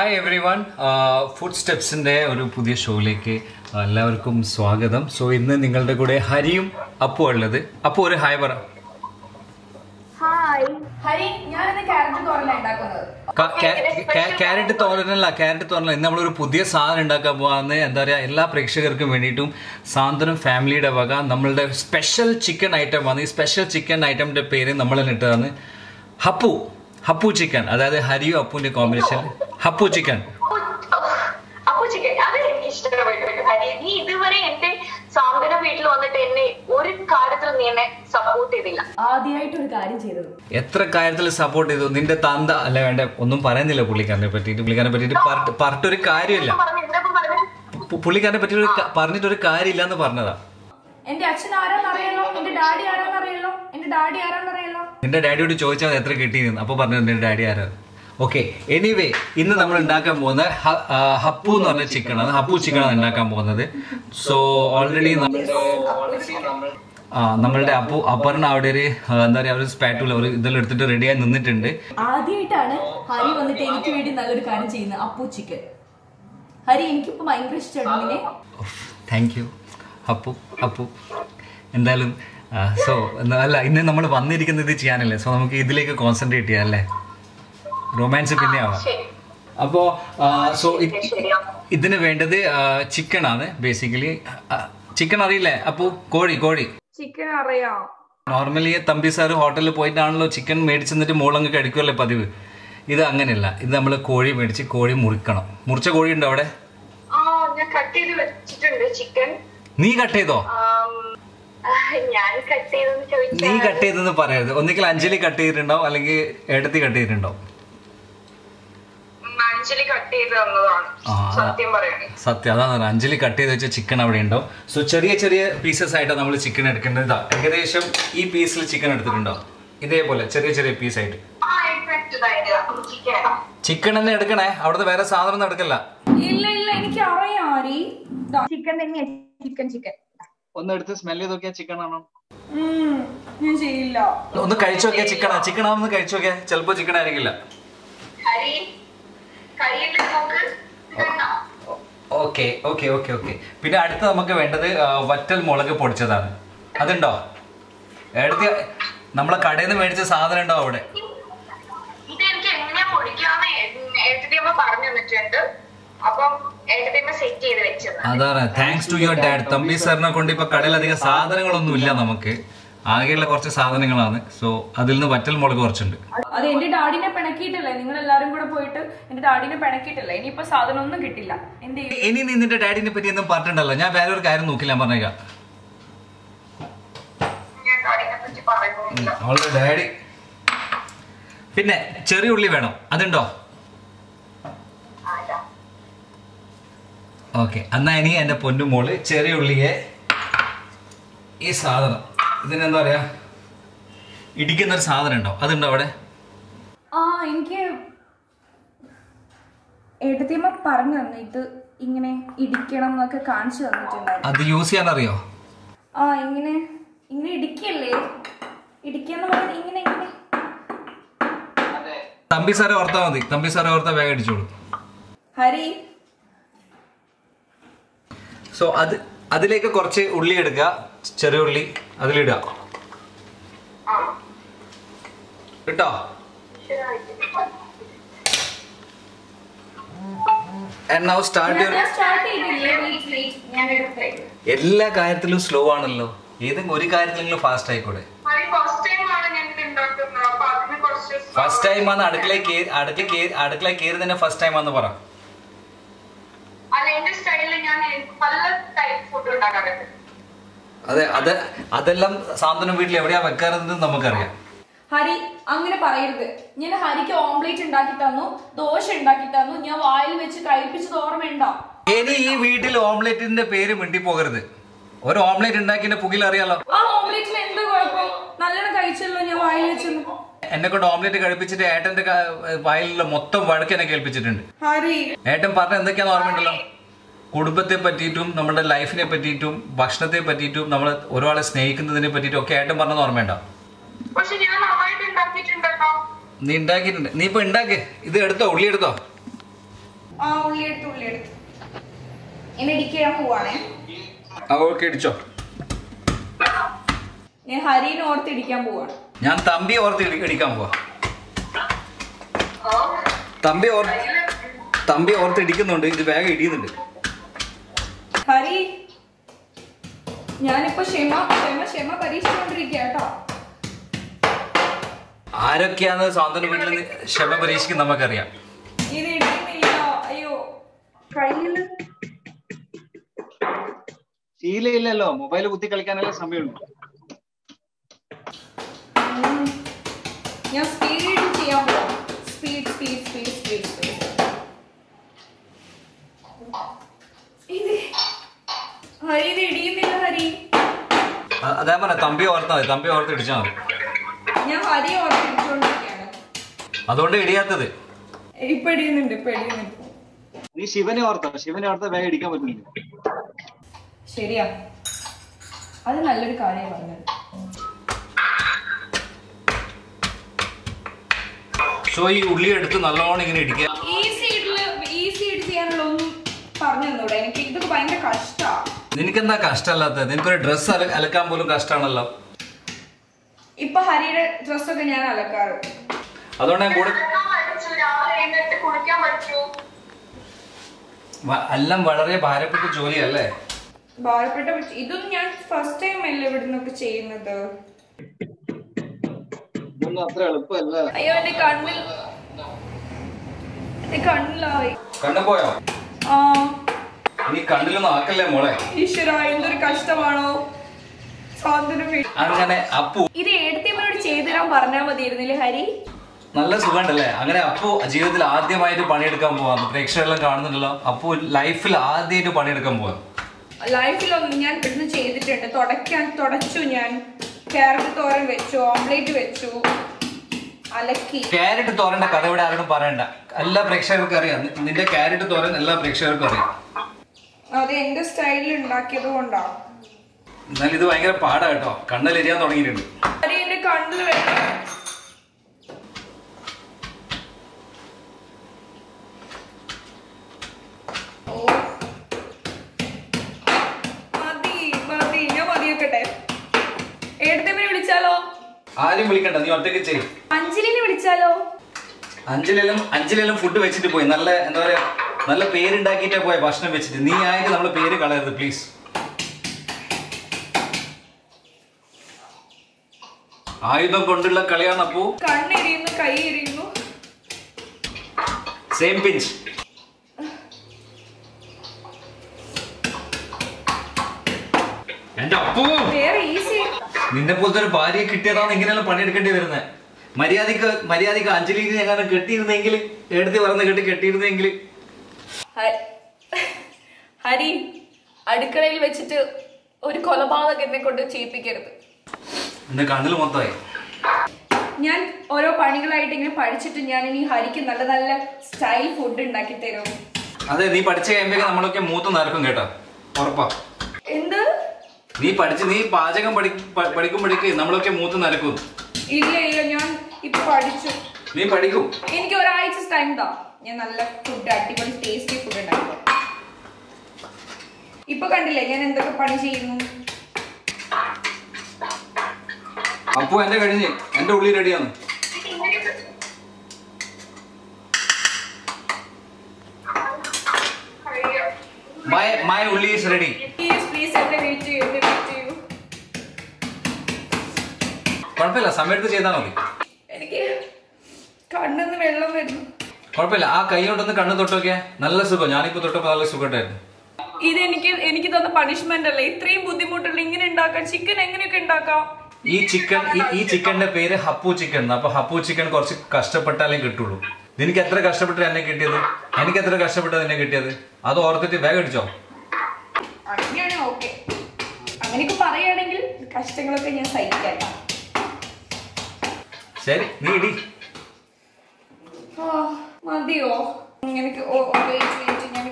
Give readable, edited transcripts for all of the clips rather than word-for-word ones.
Hi everyone, Footstepsന്റെ ഒരു പുതിയ ഷോയിലേക്ക് എല്ലാവർക്കും സ്വാഗതം. സോ ഇന്ന് നിങ്ങളുടെ കൂടെ ഹരിയും അപ്പു ഉള്ളത്. അപ്പു ഒരു ഹായ് പറ. ഹായ് ഹരി, ഞാൻ ഇന്ന് ക്യാരറ്റ് തോരൻ ഉണ്ടാക്കുന്നത്. ക്യാരറ്റ് തോരനല്ല. ഇന്ന് നമ്മളൊരു പുതിയ സാധനം ഉണ്ടാക്കാൻ പോകാന്ന്. എന്താ പറയാ, എല്ലാ പ്രേക്ഷകർക്കും വേണ്ടിയിട്ടും സാന്ത്വനം ഫാമിലിയുടെ വക നമ്മളുടെ സ്പെഷ്യൽ ചിക്കൻ ഐറ്റം ആണ്. ഈ സ്പെഷ്യൽ ചിക്കൻ ഐറ്റമിന്റെ പേര് നമ്മൾ ഇട്ടതാണ് ഹപ്പു ചിക്കൻ. അതായത് ഹരിയും അപ്പുവിന്റെ കോമ്പിനേഷൻ ഹപ്പു ചിക്കൻ. നീ ഇതുവരെ എന്റെ സാന്ത്വനം വീട്ടിൽ വന്നിട്ട് എന്നെ ഒരു കാര്യത്തിൽ നീ എന്നെ സപ്പോർട്ട് ചെയ്തില്ല. ആദ്യമായിട്ട് ഒരു കാര്യം ചെയ്തത്. എത്ര കാര്യത്തിൽ സപ്പോർട്ട് ചെയ്തു. നിന്റെ തന്ത അല്ല വേണ്ട ഒന്നും പറയുന്നില്ല പുള്ളിക്കാരനെ പറ്റിയിട്ട് പറഞ്ഞിട്ടൊരു കാര്യമില്ല. പുള്ളിക്കാരനെ പറ്റി പറഞ്ഞിട്ടൊരു കാര്യമില്ല എന്ന് പറഞ്ഞതാ. എന്റെ അച്ഛൻ ആരാന്നറിയല്ലോ, എന്റെ ഡാഡി ആരാന്നറിയല്ലോ, എന്റെ ഡാഡി ആരാന്നറിയല്ലോ. നിന്റെ ഡാഡിയോട് ചോദിച്ചാൽ എത്ര കിട്ടിയിരുന്നു. അപ്പൊ പറഞ്ഞു നിന്റെ ഡാഡി ആരാ. ഓക്കെ, എനിവേ ഇന്ന് നമ്മൾ ഉണ്ടാക്കാൻ പോകുന്നത് ഹപ്പു എന്ന് പറഞ്ഞ ചിക്കനാണ്. ഹപ്പു ചിക്കനാണ് ഉണ്ടാക്കാൻ പോകുന്നത്. സോ ഓൾറെഡി നമ്മളുടെ അപർണ അവിടെ ഒരു എന്താ പറയാ, ഒരു സ്പാറ്റുല ഒരു ഇതെല്ലാം എടുത്തിട്ട് റെഡിയായി നിന്നിട്ടുണ്ട്. ആദ്യമായിട്ടാണ് ഹരി വന്നിട്ട് എനിക്ക് വേണ്ടി നല്ലൊരു കാര്യം ചെയ്യുന്നത്, അപ്പു ചിക്കൻ. ഹരി, എനിക്കിപ്പോ ഭയങ്കര ഇഷ്ടമാണ്. Thank you Appu. എന്തായാലും സോ അല്ല, ഇന്ന് നമ്മൾ വന്നിരിക്കുന്നത് ഇത് ചെയ്യാനല്ലേ. സോ നമുക്ക് ഇതിലേക്ക് കോൺസെൻട്രേറ്റ് ചെയ്യാം അല്ലേ. റൊമാൻസ് പിന്നെ ആവാം. അപ്പോ സോ ഇതിന് വേണ്ടത് ചിക്കൻ ആണ്. ബേസിക്കലി ചിക്കൻ അറിയില്ലേ അപ്പു? കോഴി ചിക്കൻ അറിയാം. നോർമലി തമ്പി സാർ ഹോട്ടലിൽ പോയിട്ടാണല്ലോ ചിക്കൻ മേടിച്ചെന്നിട്ട് മോളങ്ങ് കഴിക്കുമല്ലേ പതിവ്. ഇത് അങ്ങനെയല്ല. ഇത് നമ്മൾ കോഴി മേടിച്ച് കോഴി മുറിക്കണം. മുറിച്ച കോഴി ഉണ്ടോ അവിടെ? നീ കട്ട് ചെയ്തോ? നീ കട്ട് ചെയ്തെന്ന് പറയരുത്. ഒന്നിക്കൽ അഞ്ജലി കട്ട് ചെയ്തിട്ടുണ്ടാവും, അല്ലെങ്കിൽ ഏട്ടത്തി കട്ട് ചെയ്തിട്ടുണ്ടാവും. സത്യം അതാണ്. അഞ്ജലി കട്ട് ചെയ്ത് വെച്ച ചിക്കൻ അവിടെ ഉണ്ടാവും. സോ ചെറിയ ചെറിയ പീസസ് ആയിട്ടാണ് നമ്മൾ ചിക്കൻ എടുക്കേണ്ടത്. ഏകദേശം ഈ പീസിൽ ചിക്കൻ എടുത്തിട്ടുണ്ടോ? ഇതേപോലെ ചെറിയ ചെറിയ പീസായിട്ട് ചിക്കൻ തന്നെ എടുക്കണേ. അവിടുത്തെ വേറെ സാധനം ഒന്നും എടുക്കല്ല. ഇല്ല എനിക്ക് അറിയാം. ചിക്കൻ തന്നെയാ. ചിക്കൻ ഒന്ന് എടുത്ത് സ്മെല് ചെയ്ത് നോക്കിയാ ചിക്കൻ ആണോ? ഞാൻ ചെയ്യില്ല. ഒന്ന് കഴിച്ചു നോക്കിയാ ചിക്കൻ ആണെന്ന് കഴിച്ചു നോക്കിയാ ചിലപ്പോ ചിക്കൻ ആയിരിക്കില്ല. ഓക്കെ. പിന്നെ അടുത്ത് നമുക്ക് വേണ്ടത് വറ്റൽ മുളക് പൊടിച്ചതാണ്. അതുണ്ടോ? എടുത്ത് നമ്മളെ കടയിൽ നിന്ന് മേടിച്ച സാധനം ഉണ്ടോ അവിടെ? അതാണ്. Thanks to your dad. Thampi സാറിനെ കൊണ്ട് ഇപ്പൊ കടയിൽ അധികം സാധനങ്ങളൊന്നും ഇല്ല. നമുക്ക് ആകെയുള്ള കുറച്ച് സാധനങ്ങളാണ്. സോ അതിൽ നിന്ന് വറ്റൽ മുളക് കുറച്ചുണ്ട്. അത് എന്റെ ഡാഡിനെ പിണക്കിയിട്ടല്ലേ, നിങ്ങൾ എല്ലാരും കൂടെ പോയിട്ട് എന്റെ ഡാഡിനെ പിണക്കിയിട്ടല്ലേ. ഇനിയിപ്പോ സാധനം ഒന്നും കിട്ടില്ല. ഇനി നീ നിന്റെ ഡാഡിനെ പറ്റി ഒന്നും പറഞ്ഞിട്ടുണ്ടല്ലോ. ഞാൻ വേറെ ഒരു കാര്യം നോക്കില്ല പറഞ്ഞേക്കാം. അവളുടെ ഡാഡി. പിന്നെ ചെറിയ ഉള്ളി വേണം. അതുണ്ടോ? ഓക്കെ, എന്നാ ഇനി എന്റെ പൊന്നുമോള് ചെറിയ ഉള്ളിയെ ഈ സാധനം ഇതിനെന്താ പറയാ, ഇടിക്കുന്നൊരു സാധനം ഉണ്ടോ? അതുണ്ടോ അവിടെ? എനിക്ക് ഏട്ടത്തിയമ്മ പറഞ്ഞു തന്നു ഇത് ഇങ്ങനെ ഇടിക്കണം എന്നൊക്കെ കാണിച്ചു തന്നിട്ടുണ്ടായിരുന്നു. അത് യൂസ് ചെയ്യാൻ അറിയോ? ഇങ്ങനെ ഇടിക്കല്ലേ, ഇടിക്കാന്ന് പറഞ്ഞാൽ ഇങ്ങനെ. തമ്പി സാറെ ഓർത്താ മതി. തമ്പി സാറെ ഓർത്താ വേഗം അടിച്ചോളൂ. ഹരി, സോ അതിലേക്ക് കുറച്ച് ഉള്ളി എടുക്കുക. ചെറിയ ഉള്ളി അതിലിടുക കേട്ടോ. എല്ലാ കാര്യത്തിലും സ്ലോ ആണല്ലോ. ഏതെങ്കിലും ഒരു കാര്യത്തിലെങ്കിലും ഫാസ്റ്റ് ആയിക്കോട്ടെ. ഫസ്റ്റ് ടൈം ആണ് അടുക്കള കയറി തന്നെ ഫസ്റ്റ് ടൈം ആണെന്ന് പറ. അതെ, അതെല്ലാം സാന്ത്വനം വീട്ടിൽ എവിടെയാ വെക്കാറെന്ന് നമുക്കറിയാം. ഹരി, അങ്ങനെ പറയരുത്. ഞാൻ ഹരിക്ക് ഓംലേറ്റ് ഉണ്ടാക്കി തന്നു, ദോശ ഉണ്ടാക്കി തന്നു, ഞാൻ വായിൽ വെച്ച് കഴിപ്പിച്ചത് ഓർമ്മയുണ്ടോ? ഇനി ഈ വീട്ടിൽ ഓംലേറ്റിന്റെ പേര് മിണ്ടി പോകരുത്. ഒരു ഓംലേറ്റ് ഉണ്ടാക്കിന്റെ പുകിൽ അറിയാലോ. ആ ഓംലേറ്റിന് എന്ത് കുഴപ്പം? നല്ലോണം കഴിച്ചല്ലോ ഞാൻ വായിൽ വെച്ചു. എന്നെ കൊണ്ട് ഓംലേറ്റ് കഴിപ്പിച്ചിട്ട് ഏട്ടന്റെ വായിലുള്ള മൊത്തം വഴക്കെന്നെ കേൾപ്പിച്ചിട്ടുണ്ട്. ഏട്ടൻ പറഞ്ഞ എന്തൊക്കെയാന്ന് ഓർമ്മയുണ്ടല്ലോ. കുടുംബത്തെ പറ്റിയിട്ടും നമ്മുടെ ലൈഫിനെ പറ്റിയിട്ടും ഭക്ഷണത്തെ പറ്റിയിട്ടും നമ്മൾ ഒരാളെ സ്നേഹിക്കുന്നതിനെ പറ്റിയിട്ടും ഒക്കെ ഏട്ടൻ പറഞ്ഞത് ഓർമ്മയുണ്ടോ? നീ ഉണ്ടാക്കിയിട്ടുണ്ട്. നീ ഇപ്പൊ ഉണ്ടാക്കി. ഇത് എടുത്തോ, ഉള്ളി എടുത്തോ. ആ ഉള്ളി എടുത്ത് ഇനി ഇടിക്കാൻ പോവാണേ. ഓക്കെ ഇടിച്ചോ. ഞാൻ ഹരീനെ ഓർത്ത് ഇടിക്കാൻ പോവാണ്. ഞാൻ തമ്പി ഓർത്ത് ഇടിക്കാൻ പോവാ. തമ്പി ഓർത്ത് ഇടിക്കുന്നുണ്ട്. ഇത് വേഗം ഇടിയുന്നുണ്ട്. ഹരി ഞാനിപ്പോ ക്ഷമ പരീക്ഷിച്ചോണ്ടിരിക്കുക കേട്ടോ. ആരൊക്കെയാന്ന് സ്വാതന്ത്ര്യ വീട്ടിൽ ക്ഷമ പരീക്ഷിക്കും നമുക്കറിയാം. ഇത് ഇടിക്കുന്നില്ല. അയ്യോ കയ്യില് ശീലയില്ലല്ലോ. മൊബൈൽ കുത്തി കളിക്കാനല്ലേ സമയമുണ്ട്. ഞാൻ സ്പീഡ് ചെയ്യാൻ പോവാം. സ്പീഡ്. ഹരി ഇത് ഇടിയുന്നില്ല. ഹരി അതേ പറഞ്ഞ തമ്പി ഓർത്താ മതി. തമ്പി ഓർത്ത് ഇടിച്ചാൽ മതി. ഞാൻ ഹരി ഓർത്ത് ഇടിച്ചോണ്ടിരിക്കുകയാണ്. അതുകൊണ്ട് ഇടിയാത്തത്. ഇപ്പൊ ഇടിയുന്നുണ്ട്. നീ ശിവനെ ഓർത്ത വേഗം ഇടിക്കാൻ പറ്റുന്നില്ല. ശരിയാ, അത് നല്ലൊരു കാര്യം പറഞ്ഞത്. സോ ഈ ഉള്ളി എടുത്ത് നല്ലോണം ഇങ്ങനെ ഇടിക്കുക. ഈസി ഇട്ട് ചെയ്യാനുള്ള ഒന്നും പറഞ്ഞു തന്നൂടെ? എനിക്ക് ഇതൊക്കെ ഭയങ്കര കഷ്ടാ. നിനക്കെന്താ കഷ്ടമല്ലാത്തത്? നിനക്കൊരു ഡ്രസ്സ് അലക്കാൻ പോലും കഷ്ടമാണല്ലോ. ഇപ്പൊ ഹരിയുടെ ഡ്രസ്സൊക്കെ ഞാൻ അലക്കാറ്. അതുകൊണ്ട് ഞാൻ കൂടെ എല്ലാം വളരെ ഭാരപ്പെട്ട ജോലിയല്ലേ? ഭാരപ്പെട്ട ഇതൊന്നും ഞാൻ ഫസ്റ്റ് ടൈം അല്ലേ ഇവിടെ നിന്നൊക്കെ ചെയ്യുന്നത്. അത്ര എളുപ്പമല്ല. അയ്യോ എന്റെ കണ്ണിലായി. കണ്ണു പോയോ? ആ നീ കണ്ണിലൊന്നും ആക്കല്ലേ മോളെ. ഈശ്വര എന്തൊരു കഷ്ടമാണോ. അങ്ങനെ അപ്പു ഇത് എടുത്തമ്മയോട് ചെയ്തു തരാൻ പറഞ്ഞാൽ മതിയായിരുന്നില്ലേ ഹരി? നല്ല സുഖമുണ്ടല്ലേ? അങ്ങനെ അപ്പു ജീവിതത്തിൽ ആദ്യമായിട്ട് പണിയെടുക്കാൻ പോവാം. പ്രേക്ഷകരെല്ലാം കാണുന്നുണ്ടല്ലോ. അപ്പു ലൈഫിൽ ആദ്യമായിട്ട് പണിയെടുക്കാൻ പോവാം. ലൈഫിലൊന്നും ഞാൻ ഇവിടുന്ന് ചെയ്തിട്ടുണ്ട്. തുടച്ചു. ഞാൻ ക്യാരറ്റ് തോരൻ വെച്ചു, ഓംലേറ്റ് വെച്ചു, അലക്കി. ക്യാരറ്റ് തോരന്റെ കഥ ഇവിടെ ആരോടും പറയണ്ട. എല്ലാ പ്രേക്ഷകർക്കും അറിയാം. നിന്റെ ക്യാരറ്റ് തോരൻ എല്ലാ പ്രേക്ഷകർക്കും അറിയാം. അത് എന്റെ സ്റ്റൈലിൽ ഉണ്ടാക്കിയത് കൊണ്ടാ. എന്നാലും ഇത് ഭയങ്കര പാടാ കേട്ടോ. കണ്ണിലെരിയാൻ തുടങ്ങിയിട്ടുണ്ട്. എന്റെ കണ്ണിൽ വെക്കണം. ഞാൻ മതിയൊക്കട്ടെ. എടുത്തമ്മനെ വിളിച്ചാലോ? ആരും വിളിക്കണ്ട, നീ ഒറ്റയ്ക്ക് ചെയ്യും. അഞ്ജലിനെ വിളിച്ചാലോ? അഞ്ജലിയെല്ലാം ഫുഡ് വെച്ചിട്ട് പോയി. നല്ല എന്താ പറയാ, നല്ല പേരുണ്ടാക്കിയിട്ടേ പോയ ഭക്ഷണം വെച്ചിട്ട്. നീ ആയിട്ട് നമ്മളെ പേര് കളയരുത് പ്ലീസ്. ആയുധം കൊണ്ടുള്ള കളിയാണ് അപ്പോ. കണ്ണെരിയുന്നു, കൈ എരിയുന്നു. Same pinch. എന്റെ അപ്പു, നിന്നെ പോലത്തെ ഒരു ഭാര്യയെ കിട്ടിയതാണ് ഇങ്ങനെയെല്ലാം പണിയെടുക്കേണ്ടി വരുന്നത്. മര്യാദക്ക് അഞ്ജലിക്ക് എങ്ങനെ കെട്ടിയിരുന്നെങ്കിൽ, എടുത്ത് പറഞ്ഞ് കെട്ടിയിരുന്നെങ്കിൽ. ഹരി അടുക്കളയിൽ വെച്ചിട്ട് ഒരു കൊലപാതകനെ കൊണ്ട് ചെയ്യിപ്പിക്കരുത്. എന്റെ കണ്ണിൽ മൊത്തമായി. ഞാൻ ഓരോ പണികളായിട്ട് ഇങ്ങനെ പഠിച്ചിട്ട് ഞാൻ ഇനി ഹരിക്ക് നല്ല നല്ല സ്റ്റൈൽ ഫുഡ് ഉണ്ടാക്കി തരും. അതെ, നീ പഠിച്ചു കഴിയുമ്പോഴേക്കും നമ്മളൊക്കെ മൂത്ത് നടക്കും കേട്ടോ, ഉറപ്പാ. എന്ത്? നീ പാചകം പഠിക്കുമ്പോഴേക്ക് നമ്മളൊക്കെ മൂത്ത് നടക്കും. ഇല്ല, ഞാൻ ഇപ്പൊ പഠിച്ചു. നീ പഠിക്കും. എനിക്ക് ഒരാഴ്ച ടൈം താ, ഞാൻ നല്ല ഫുഡ്, അടിപൊളി ടേസ്റ്റി ഫുഡ് ഉണ്ടാക്കും. ഇപ്പൊ കണ്ടില്ലേ ഞാൻ എന്തൊക്കെ പണി ചെയ്യുന്നു. അപ്പോ എന്റെ കഴിഞ്ഞ്, എന്റെ ഉള്ളി റെഡിയാണ്. My ulli is ready. Please എന്നെ വെയിറ്റ് ചെയ്യൂ. കുഴപ്പമില്ല, സമയത്ത് ചെയ്താൽ മതി. എനിക്ക് കണ്ണിന്ന് വെള്ളം വരുന്നു. കുഴപ്പമില്ല, ആ കൈ കൊണ്ടൊന്ന് കണ്ണ് തൊട്ടോക്കെ നല്ല സുഖം. ഞാനിപ്പോ തൊട്ടപ്പോ നല്ല സുഖമായിട്ടായിരുന്നു. ഇത് എനിക്ക് തന്ന പണിഷ്മെന്റ് അല്ലേ? ഇത്രയും ബുദ്ധിമുട്ടുള്ള ഇങ്ങനെ ഉണ്ടാക്കാം. ചിക്കൻ എങ്ങനെയൊക്കെ ഉണ്ടാക്കാം? ഈ ചിക്കന്റെ പേര് ഹപ്പു ചിക്കൻ. അപ്പൊ ഹപ്പു ചിക്കൻ കുറച്ച് കഷ്ടപ്പെട്ടാലേ കിട്ടുള്ളൂ. നിനക്ക് എത്ര കഷ്ടപ്പെട്ട് എന്നെ കിട്ടിയത്? എനിക്ക് എത്ര കഷ്ടപ്പെട്ടത് എന്നെ കിട്ടിയത്? അത് ഓർത്തിട്ട് വേഗം അടിച്ചോ. അങ്ങനെയാണെ ഓക്കെ. അങ്ങനെയൊക്കെ പറയുകയാണെങ്കിൽ കഷ്ടങ്ങളൊക്കെ ഞാൻ സഹിക്കാം. ശരി, നീ ഇടി. മതിയോ? എനിക്ക് ഞാൻ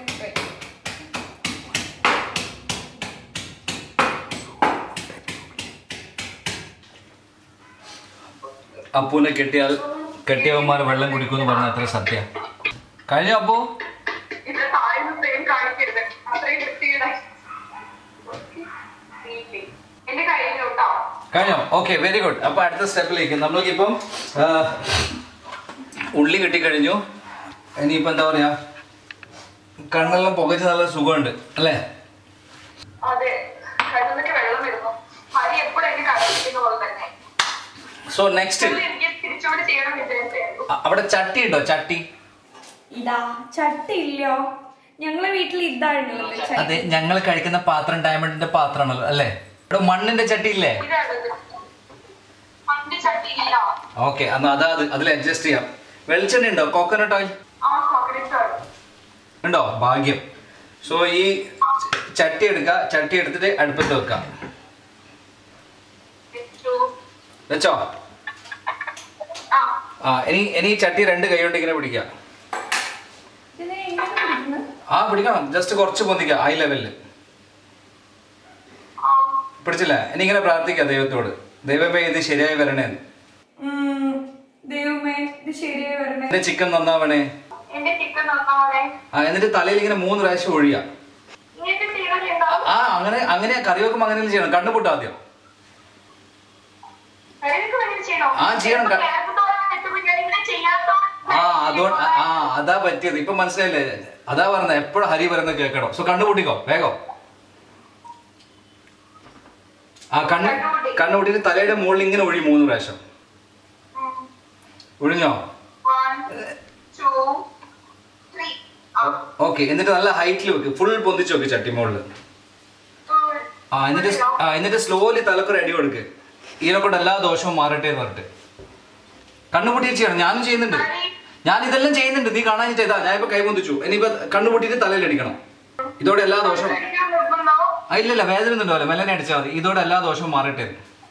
അപ്പൂനെ കെട്ടിയവന്മാർ വെള്ളം കുടിക്കുമെന്ന് പറഞ്ഞ അത്ര സത്യ. കഴിഞ്ഞോ അപ്പോ? കഴിഞ്ഞോ? Okay, very good. അപ്പൊ അടുത്ത സ്റ്റെപ്പിലേക്ക് നമ്മൾക്കിപ്പം ഉള്ളി കിട്ടിക്കഴിഞ്ഞു. ഇനിയിപ്പോ എന്താ പറയാ, കണ്ണെല്ലാം പുകച്ച് നല്ല സുഖമുണ്ട് അല്ലേ? സോ നെക്സ്റ്റ് അവിടെ ചട്ടി ഉണ്ടോ? ചട്ടി ഇതാ ചട്ടി ഇല്ലോ? ഞങ്ങളെ വീട്ടിൽ ഇതാണല്ലോ. അതെ, ഞങ്ങൾ കഴിക്കുന്ന പാത്രം ഡയമണ്ടിന്റെ പാത്രമാണല്ലോ അല്ലേ? ഇവിടെ മണ്ണിന്റെ ചട്ടി ഇല്ലേ? ഓക്കെ, എന്നാ അതിൽ അഡ്ജസ്റ്റ് ചെയ്യാം. വെളിച്ചെണ്ണ ഉണ്ടോ? കോക്കനട്ട് ഓയിൽ ഉണ്ടോ? ഭാഗ്യം. സോ ഈ ചട്ടി എടുക്കുക. ചട്ടി എടുത്തിട്ട് അടുപ്പത്ത് വെക്കാം. വെച്ചോ? ഇനി ചട്ടി 2 കൈ കൊണ്ട് ഇങ്ങനെ പിടിക്കാം. പിടിക്കണം. ജസ്റ്റ് കുറച്ച് പൊന്തിക്കുക, ഹൈ ലെവലില് പിടിച്ചില്ല. ഇനി ഇങ്ങനെ പ്രാർത്ഥിക്കാം ദൈവത്തോട്, ദൈവമേ ഇത് ശരിയായി വരണേന്ന്. എന്റെ ചിക്കൻ നന്നാവണേ. എന്നിട്ട് തലയിൽ ഇങ്ങനെ 3 പ്രാവശ്യം ഒഴിയാ. അങ്ങനെ കറി വെക്കുമ്പോ അങ്ങനെ ചെയ്യണം. കണ്ണുപൊട്ട ആദ്യം ചെയ്യണം. അതാ പറ്റിയത്. ഇപ്പൊ മനസ്സിലായില്ലേ? അതാ പറഞ്ഞത്, എപ്പോഴും ഹരി പറയുന്നത് കേൾക്കണം. സോ കണ്ണുപൊട്ടിക്കോ വേഗം. കണ്ണുപൊട്ടിട്ട് തലയുടെ മുകളിൽ ഇങ്ങനെ ഒഴി 3 പ്രാവശ്യം. ഒഴിഞ്ഞോ? ഓക്കെ, എന്നിട്ട് നല്ല ഹൈറ്റിൽ വെക്ക്. ഫുൾ പൊന്തിച്ച് വെക്ക് ചട്ടി മുകളിൽ. എന്നിട്ട് സ്ലോലി തലക്കൊരു അടി കൊടുക്ക്. ഇതിനെക്കൊണ്ട് എല്ലാ ദോഷവും മാറട്ടെ എന്ന് പറഞ്ഞിട്ട്. കണ്ണുപൊട്ടിയിട്ട് ചെയ്യണം. ഞാനും ചെയ്യുന്നുണ്ട്. ഞാൻ ഇതെല്ലാം ചെയ്യുന്നുണ്ട്. നീ കാണാൻ ചെയ്താ. ഞാനിപ്പോ കൈ പൊന്തിച്ചു. ഇനിയിപ്പോ കണ്ണുപൊട്ടിയിട്ട് തലയിൽ അടിക്കണം. ഇതോടെ എല്ലാ ദോഷവും ഇല്ലല്ല, വേദന ഒന്നുണ്ടാവില്ല. മെല്ലനെ അടിച്ചാൽ മതി. ഇതോടെ എല്ലാ ദോഷവും മാറട്ടെ.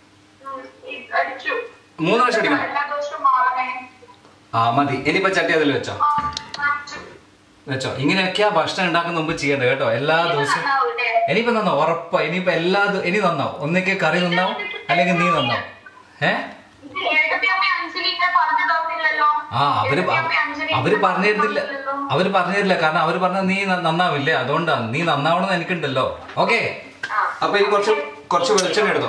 3 പ്രാവശ്യം അടിക്കണം. മതി. ഇനിയിപ്പോ ചട്ടി അതിൽ വെച്ചോ. ഇങ്ങനെയൊക്കെയാ ഭക്ഷണം ഉണ്ടാക്കുന്ന മുമ്പ് ചെയ്യണ്ട കേട്ടോ. എല്ലാ ദിവസവും ഇനിയിപ്പോ നന്നാവും ഉറപ്പാ. ഇനിയിപ്പോ ഇനി നന്നാവും. ഒന്നിക്കെ കറി നന്നാവും, അല്ലെങ്കിൽ നീ നന്നാവും. അവര് പറഞ്ഞിരുന്നില്ല. കാരണം അവര് പറഞ്ഞ നീ നന്നാവില്ലേ, അതുകൊണ്ടാണ്. നീ നന്നാവണമെന്ന് എനിക്കുണ്ടല്ലോ. ഓക്കെ, അപ്പൊ ഇനി കുറച്ച് വെളിച്ചെണ്ണ എടുത്തോ.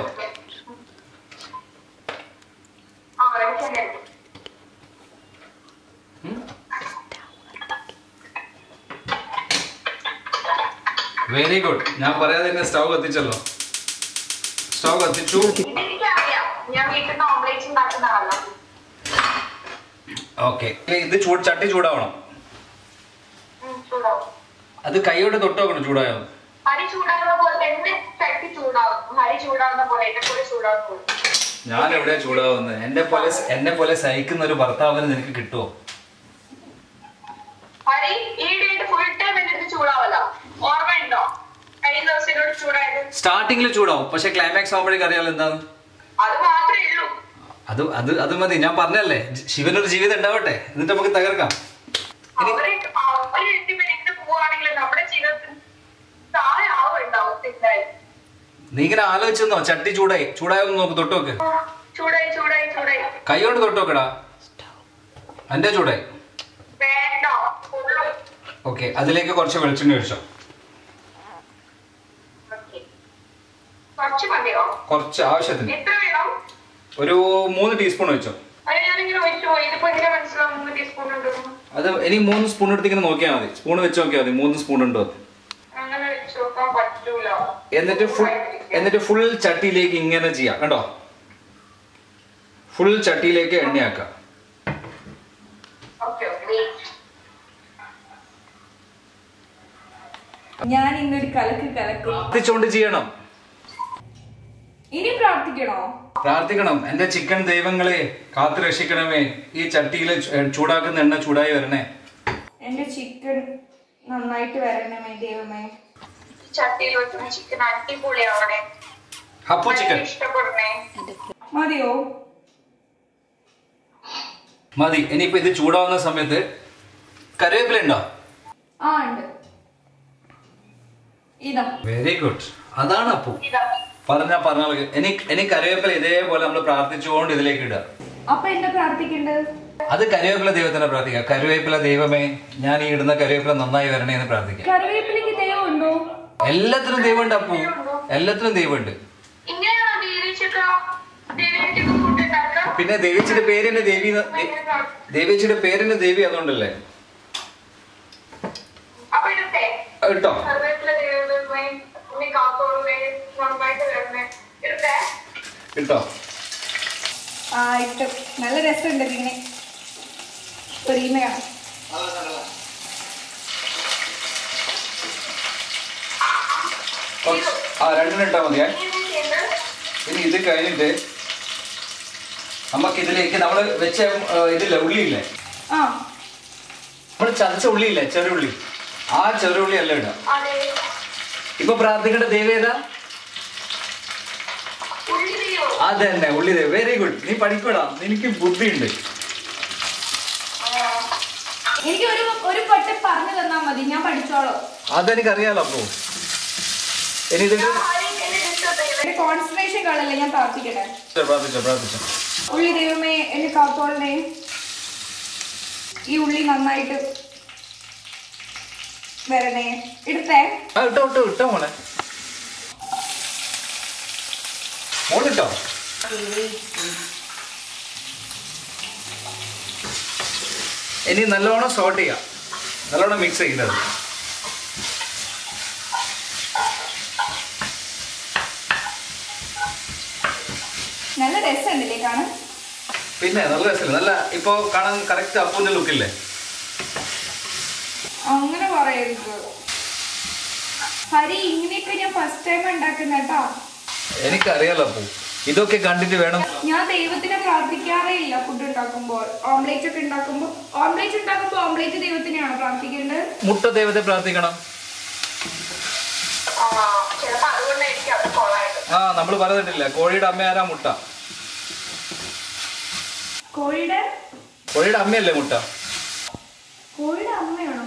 Very good. ഞാൻ പറയാതെ തന്നെ സ്റ്റൗ കത്തിച്ചല്ലോ. സ്റ്റൗ കത്തിച്ചു. ഓക്കെ, ഇത് ചട്ടി ചൂടാവണം. അത് കൈയോടെ തൊട്ട് നോക്കണം ചൂടായോ. ഞാൻ എവിടെയാ ചൂടാവുന്നത്? എന്നെ പോലെ സഹിക്കുന്ന ഒരു ഭർത്താവിന് നിനക്ക് കിട്ടുമോ? സ്റ്റാർട്ടിങ്ങിൽ ചൂടാവും, പക്ഷെ ക്ലൈമാക്സ് ആവുമ്പോഴേക്കും അറിയാലോ എന്താണ്. അത് മതി. ഞാൻ പറഞ്ഞല്ലേ, ശിവനൊരു ജീവിതം ഉണ്ടാവട്ടെ, എന്നിട്ട് നമുക്ക് തകർക്കാം. നീ ഇങ്ങനെ ആലോചിച്ചെന്നോ? ചട്ടി ചൂടായോ നോക്ക്, തൊട്ട് നോക്ക്. കൈ കൊണ്ട് തൊട്ട് നോക്കടാ. എന്റെ ചൂടായി. ഓക്കെ, അതിലേക്ക് കുറച്ച് വെളിച്ചെണ്ണ ഒഴിച്ചോ. കുറച്ച് ആവശ്യത്തിന് ഒരു 3 ടീസ്പൂൺ വെച്ചോ. അത് ഇനി 3 സ്പൂൺ എടുത്ത് ഇങ്ങനെ നോക്കിയാൽ മതി. സ്പൂൺ വെച്ച് നോക്കിയാൽ മതി 3 സ്പൂൺ ഉണ്ടോ. എന്നിട്ട് ഫുൾ ചട്ടിയിലേക്ക് ഇങ്ങനെ ചെയ്യാം. കണ്ടോ, ഫുൾ ചട്ടിയിലേക്ക് എണ്ണയാക്കാം. ഞാൻ ഇന്നൊരു കലക്ക് ചെയ്യണം. ഇനി പ്രാർത്ഥിക്കണം. എന്റെ ചിക്കൻ ദൈവങ്ങളെ കാത്തു രക്ഷിക്കണമേ. ഈ ചട്ടിയിൽ ചൂടാക്കുന്ന എണ്ണ ചൂടായി വരണേ. എന്റെ ചിക്കൻ നന്നായിട്ട് വരണമേ ദൈവമേ. ചട്ടിയിൽ വെക്കുന്ന ചിക്കൻ അടിപൊളിയാവണേ. ഹപ്പു ചിക്കൻ മതിയോ? മതി. ഇനിയിപ്പോ ഇത് ചൂടാവുന്ന സമയത്ത് കറിവേപ്പില ഉണ്ടോ? ഉണ്ട്. ഇതാ. Very good. അതാണ് അപ്പു പറഞ്ഞ ഇനി കറിവേപ്പില ഇതേപോലെ നമ്മൾ പ്രാർത്ഥിച്ചുകൊണ്ട് ഇതിലേക്ക് ഇടുക. അപ്പൊ എന്താ പ്രാർത്ഥിക്കേണ്ടത്? അത് കറിവേപ്പില ദൈവത്തിനെ പ്രാർത്ഥിക്കുക. കറിവേപ്പില ദൈവമേ, ഞാൻ ഈ ഇടുന്ന കറിവേപ്പില നന്നായി വരണേ എന്ന് പ്രാർത്ഥിക്കുക. കറിവേപ്പിലക്ക് ദൈവമുണ്ടോ? എല്ലാത്തിനും ദൈവമുണ്ട് അപ്പു, എല്ലാത്തിനും ദൈവമുണ്ട്. ദേവിക്ക് ഫുഡ് ഉണ്ടാക്കാം. പിന്നെ ദേവിച്ചിയുടെ പേര് തന്നെ ദേവി, ദേവിച്ചിയുടെ പേര് തന്നെ ദേവി അതുകൊണ്ടല്ലേ. അപ്പൊ ഇടട്ടെ ഇട്ടോ കറിവേപ്പില ദേവിയുടെ ഉണ്ണി കാത്തോളെ നന്നായിട്ട് വരണേ. ഇടട്ടെ ഇട്ടോ. ആ ഇട്ട് നല്ല രസമുണ്ട്. പിന്നെ പ്രീമയാണ്. രണ്ടെണ്ണം ഇട്ടാ മതിയേ. ഇനി ഇത് കഴിഞ്ഞിട്ട് നമുക്ക് ഇതിലേക്ക് നമ്മള് വെച്ച ഇതില്ല ഉള്ളിയില്ലേ, ആ നമ്മള് ചതച്ച ഉള്ളിയില്ലേ, ചെറുള്ളി, ആ ചെറുള്ളി അല്ല ഇടാം. ഇപ്പൊ പ്രാർത്ഥിക്കേണ്ട ദേവേതാ അത് തന്നെ, ഉള്ളി ദേവ്. വെരി ഗുഡ്, നീ പഠിക്കൂടാ, നിനക്ക് ബുദ്ധിയുണ്ട്. എനിക്ക് ഒരു പൊട്ട് പറഞ്ഞു തന്നാ മതി, ഞാൻ പഠിച്ചോളൂ. അതെനിക്കറിയാലോ. അപ്പോ ഇനി ഇതിന്റെ കോൺസെൻട്രേഷൻ കളല്ലേ, ഞാൻ പ്രാർത്ഥിക്കട്ടെ. പ്രാർത്ഥിച്ചോ. ഉള്ളി ദൈവമേ എന്നെ കാത്തോളണേ. ഈ ഉള്ളി നന്നായിട്ട് വരണേ. ഇടട്ടെ ഇട്ടോ മോളെ, മോളിട്ടോ. ഇനി നല്ലോണം സോട്ട് ചെയ്യാം, നല്ലോണം മിക്സ് ചെയ്യുന്നത്. നല്ല രസമുണ്ടല്ലേ കാണാൻ? പിന്നെ നല്ല രസമില്ല, നല്ല ഇപ്പൊ കാണാൻ കറക്റ്റ് അപ്പൂന്റെ ലുക്കില്ലേ. അങ്ങനെ പറയരുത് ഹരി, ഇങ്ങനെയൊക്കെ ഞാൻ ഫസ്റ്റ് ടൈം ഉണ്ടാക്കുന്ന കേട്ടോ. എനിക്കറിയാലോ അപ്പൂ, ഇതൊക്കെ കണ്ടിട്ട് വേണം. ഞാൻ ദൈവത്തിനെ പ്രാർത്ഥിക്കാറേ ഇല്ല ഫുഡ് ഉണ്ടാക്കുമ്പോൾ. ഓംലേറ്റ് ഒക്കെ ഉണ്ടാക്കുമ്പോൾ ഓംലേറ്റ് ദൈവത്തിനെയാണോ പ്രാർത്ഥിക്കേണ്ടത്? മുട്ട ദൈവത്തെ പ്രാർത്ഥിക്കണം. ചിലപ്പോ അതുകൊണ്ടായിരിക്കും അത് കൊള്ളായത്. നമ്മൾ പറഞ്ഞിട്ടില്ല കോഴിയുടെ അമ്മ ആരാ? മുട്ട. കോഴിയുടെ അമ്മയല്ലേ മുട്ട? കോഴിയുടെ അമ്മയാണോ?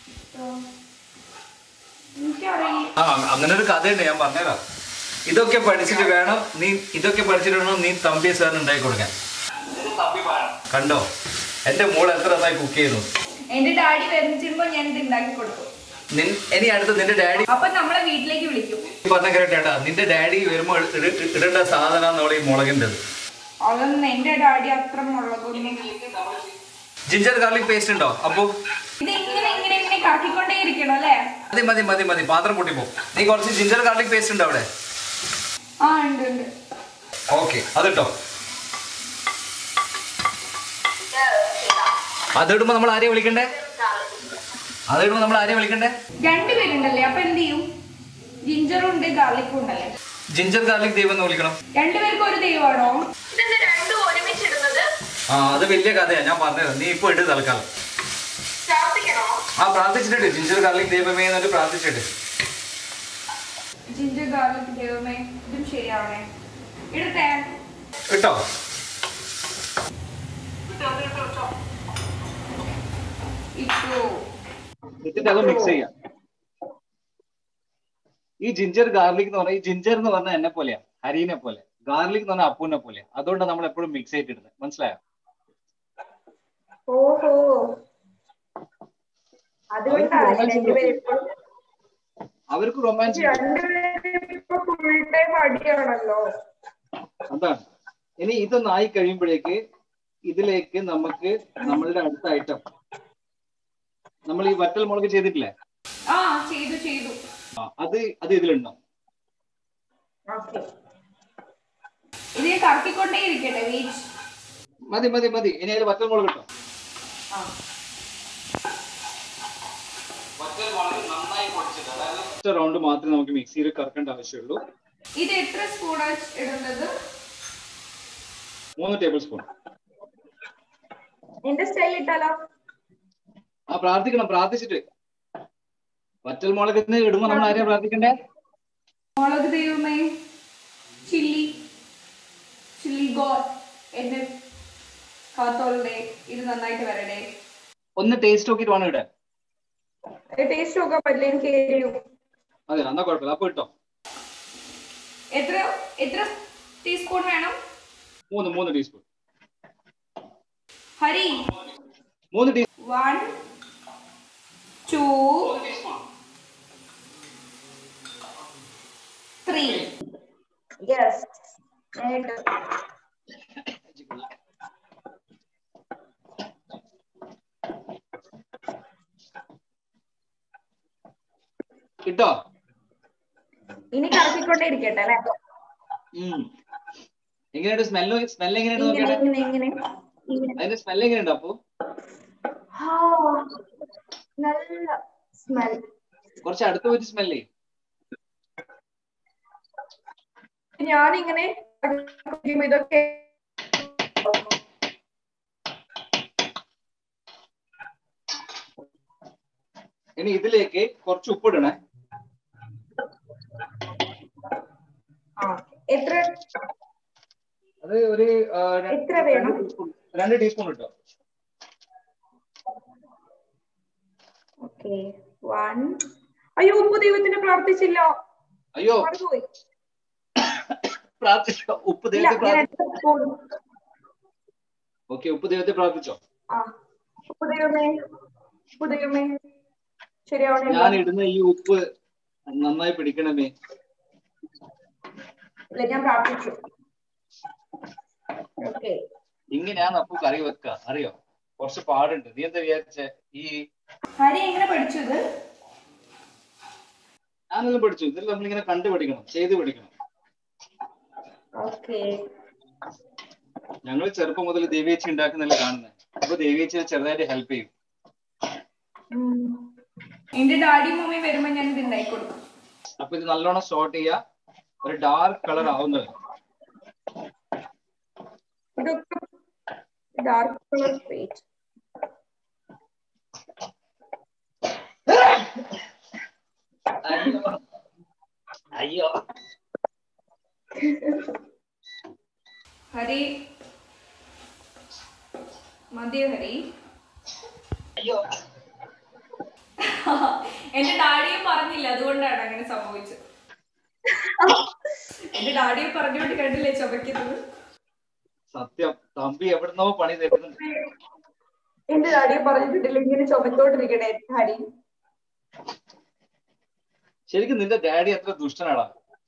എനിക്കറിയില്ല. അങ്ങനെ ഒരു കഥയുണ്ട്, ഞാൻ പറഞ്ഞുതരാം. ഇതൊക്കെ പഠിച്ചിട്ട് വേണം നീ തമ്പി സാറിന് ഉണ്ടാക്കി കൊടുക്കാൻ. കണ്ടോ എന്റെ മോൾ എത്ര നന്നായി കുക്ക് ചെയ്യുന്നു. എന്റെ ഡാഡി വരുമ്പോ ഞാൻ ഇത് ഉണ്ടാക്കി കൊടുക്കും. ഇനി അടുത്ത് നിന്റെ ഡാഡി അപ്പൊ നമ്മളെ വീട്ടിലേക്ക് വിളിക്കും. പറഞ്ഞ കേട്ടാ, നിന്റെ ഡാഡി വരുമ്പോ ഇടേണ്ട സാധനം ഈ മുളകിൻ്റെ. അതൊന്നും എന്റെ ഡാഡി അത്ര മുളകൊന്നും. ജിഞ്ചർ ഗാർലിക് പേസ്റ്റ് ഉണ്ടോ? അപ്പൊ ഇത് ഇങ്ങനെ കാക്കിക്കൊണ്ടേ ഇരിക്കണം അല്ലേ? മതി, പാത്രം പൊട്ടിപ്പോ. നീ കുറച്ച് ജിഞ്ചർ ഗാർലിക് പേസ്റ്റ് ഉണ്ടോ അവിടെ? ആ ഉണ്ട്. ഓക്കെ, അതിട്ടോ. അതിടുമ്പോ നമ്മൾ ആരെയും വിളിക്കണ്ടേ? രണ്ടുപേരുണ്ടല്ലേ, അപ്പൊ എന്ത് ചെയ്യും? ജിഞ്ചറും ഉണ്ട് ഗാർലിക്കും ഉണ്ടല്ലേ. ജിഞ്ചർ ഗാർലിക് ദൈവം എന്ന് വിളിക്കണം. രണ്ടുപേർക്കും ഒരു ദൈവമാണോ? അത് വലിയ കഥയാ, ഞാൻ പറഞ്ഞത്. നീ ഇപ്പൊ ഇട്ട് തൽക്കാലം. പ്രാർത്ഥിച്ചിട്ട് ജിഞ്ചർ ഗാർലിക് ദൈവമേ എന്നിട്ട് പ്രാർത്ഥിച്ചിട്ട്. ജിഞ്ചർ ഗാർലിക് ദൈവമേ, ഇതും ശരിയാവണേ. ഇടട്ടെ ഇട്ടോ. എന്നിട്ട് അത് മിക്സ് ചെയ്യാം. ഈ ജിഞ്ചർ ഗാർലിക് എന്ന് പറഞ്ഞാൽ, ഈ ജിഞ്ചർ എന്ന് പറഞ്ഞാൽ എന്നെ പോലെയാ, ഹരീനെ പോലെ. ഗാർലിക് എന്ന് പറഞ്ഞാൽ അപ്പൂനെ പോലെ. അതുകൊണ്ടാണ് നമ്മൾ എപ്പോഴും മിക്സ് ചെയ്തിടുന്നത്. മനസ്സിലായോ? ഓഹോ, അവർക്ക് റൊമാൻസ് അതാണ്. ഇനി ഇതൊന്നും ആയി കഴിയുമ്പോഴേക്ക് ഇതിലേക്ക് നമുക്ക് നമ്മളുടെ അടുത്ത ഐറ്റം, നമ്മൾ ഈ വറ്റൽ മുളക് ചെയ്തിട്ടില്ലേ, ചെയ്തു. അത് ഇതിലുണ്ടോ? ഇത് കറക്കിക്കൊണ്ടേ ഇരിക്കട്ടെ. മതി. ഇനി അതിൽ വറ്റൽ മുളക് കിട്ടും. വറ്റൽ മുളക് നന്നായി പൊടിച്ചിട്ട്, അതായത് ഒറ്റ റൗണ്ട് മാത്രമേ നമുക്ക് മിക്സിയിൽ കറക്കേണ്ട ആവശ്യമുള്ളൂ. ഇത് എത്ര സ്പൂണാണ് ഇടുന്നത്? 3 ടേബിൾ സ്പൂൺ. എന്റെ സ്റ്റൈൽ ഇട്ടാലോ? പ്രാർത്ഥിച്ചിട്ട്. വറ്റൽ മുളക് ഇടുമ്പോ നമ്മൾ ആരെയാ പ്രാർത്ഥിക്കണ്ടേ? മുളക് ദൈവമേ, ചില്ലി ഗോഡ് എന്നെ കാത്തോളണേ. ഇത് നന്നായിട്ട് വരണേ. ഒന്ന് ടേസ്റ്റ് നോക്കിട്ട് വേണം ഇടാൻ. ടേസ്റ്റ് നോക്കാൻ പറ്റില്ല, എനിക്ക് എരിയും. അതെ, എന്നാ കുഴപ്പമില്ല. അപ്പൊ ഇട്ടോ. എത്ര ടീസ്പൂൺ വേണം? 3 ടീസ്പൂൺ. ഹരി 3 ടീസ്പൂൺ. 1 2 3. യെസ്. കിട്ടോ? ഇനി കറക്കിക്കൊണ്ടേ ഇരിക്കട്ടെ അല്ലെ? എങ്ങനെയുണ്ട് സ്മെല്ല്? സ്മെല്ല് എങ്ങനെയുണ്ട് നോക്കട്ടെ. അതിന്റെ സ്മെല്ല് എങ്ങനെയുണ്ട്? അപ്പൊ നല്ല സ്മെൽ. കുറച്ച് അടുത്ത് പോയിട്ട് സ്മെല്ല്. ഞാനിങ്ങനെ ഇതൊക്കെ ഇനി ഇതിലേക്ക് കുറച്ച് ഉപ്പിടണേ. എത്ര? അത് ഒരു എത്ര വേണം? 2 ടീസ്പൂൺ ഇട്ടോ. ഓക്കെ 1. അയ്യോ, ഉപ്പ് ദൈവത്തിന് പ്രാർത്ഥിച്ചില്ല. അയ്യോ, മറന്നുപോയി. പ്രാർത്ഥിച്ചോ? ഉപ്പ് ദൈവത്തെ പ്രാർത്ഥിച്ചോ? ഓക്കെ, ഉപ്പ് ദൈവത്തെ പ്രാർത്ഥിച്ചോ? ഉപ്പ് ദൈവമേ, ഉപ്പ് ദൈവമേ, ശരിയാവണേ. ഞാൻ ഇടുന്ന ഈ ഉപ്പ് നന്നായി പിടിക്കണമേ. ഇല്ല, ഞാൻ പ്രാർത്ഥിച്ചു. ഓക്കെ, ഇങ്ങനെയാണ് അപ്പു കറി വെക്കുക, അറിയോ? കുറച്ച് പാടുണ്ട്. നീ എന്താ വിചാരിച്ചേ? ഈ ഹരി എങ്ങനെ പഠിച്ചത്? ഞാനെല്ലാം പഠിച്ചു. ഇതിൽ നമ്മളിങ്ങനെ കണ്ടുപിടിക്കണം, ചെയ്ത് പഠിക്കണം. ഓക്കെ, ഞങ്ങൾ ചെറുപ്പം മുതൽ ദേവിയേച്ചി ഉണ്ടാക്കുന്നല്ലേ കാണുന്നത്. അപ്പൊ ദേവിയേച്ചിനെ ചെറുതായിട്ട് ഹെൽപ്പ് ചെയ്യും. എന്റെ ഡാഡി മമ്മി വരുമ്പോ ഞാൻ ഇത് ഉണ്ടാക്കി കൊടുക്കും. അപ്പൊ ഇത് നല്ലോണം സോർട്ട് ചെയ്യാ, ഒരു ഡാർക്ക് കളർ ആവുന്നത്. Dark colour paste. അയ്യോ, ഹരി മതിയോ? ഹരി അയ്യോ, എന്റെ ഡാഡിയും പറഞ്ഞില്ല, അതുകൊണ്ടാണ് അങ്ങനെ സംഭവിച്ചത്. എന്റെ ഡാഡിയെ പറഞ്ഞുകൊണ്ട് കണ്ടില്ലേ ചുമക്കുന്നത്? സത്യം, തമ്പി എവിടുന്നോ പണി തരുന്നുണ്ട്. എന്റെ ഡാഡിയെ പറഞ്ഞിട്ടില്ല ഇങ്ങനെ ചുമത്തോണ്ടിരിക്കണേ ഹരി. ശരിക്കും നിന്റെ ഡാഡി എത്ര ദുഷ്ടനാടാ.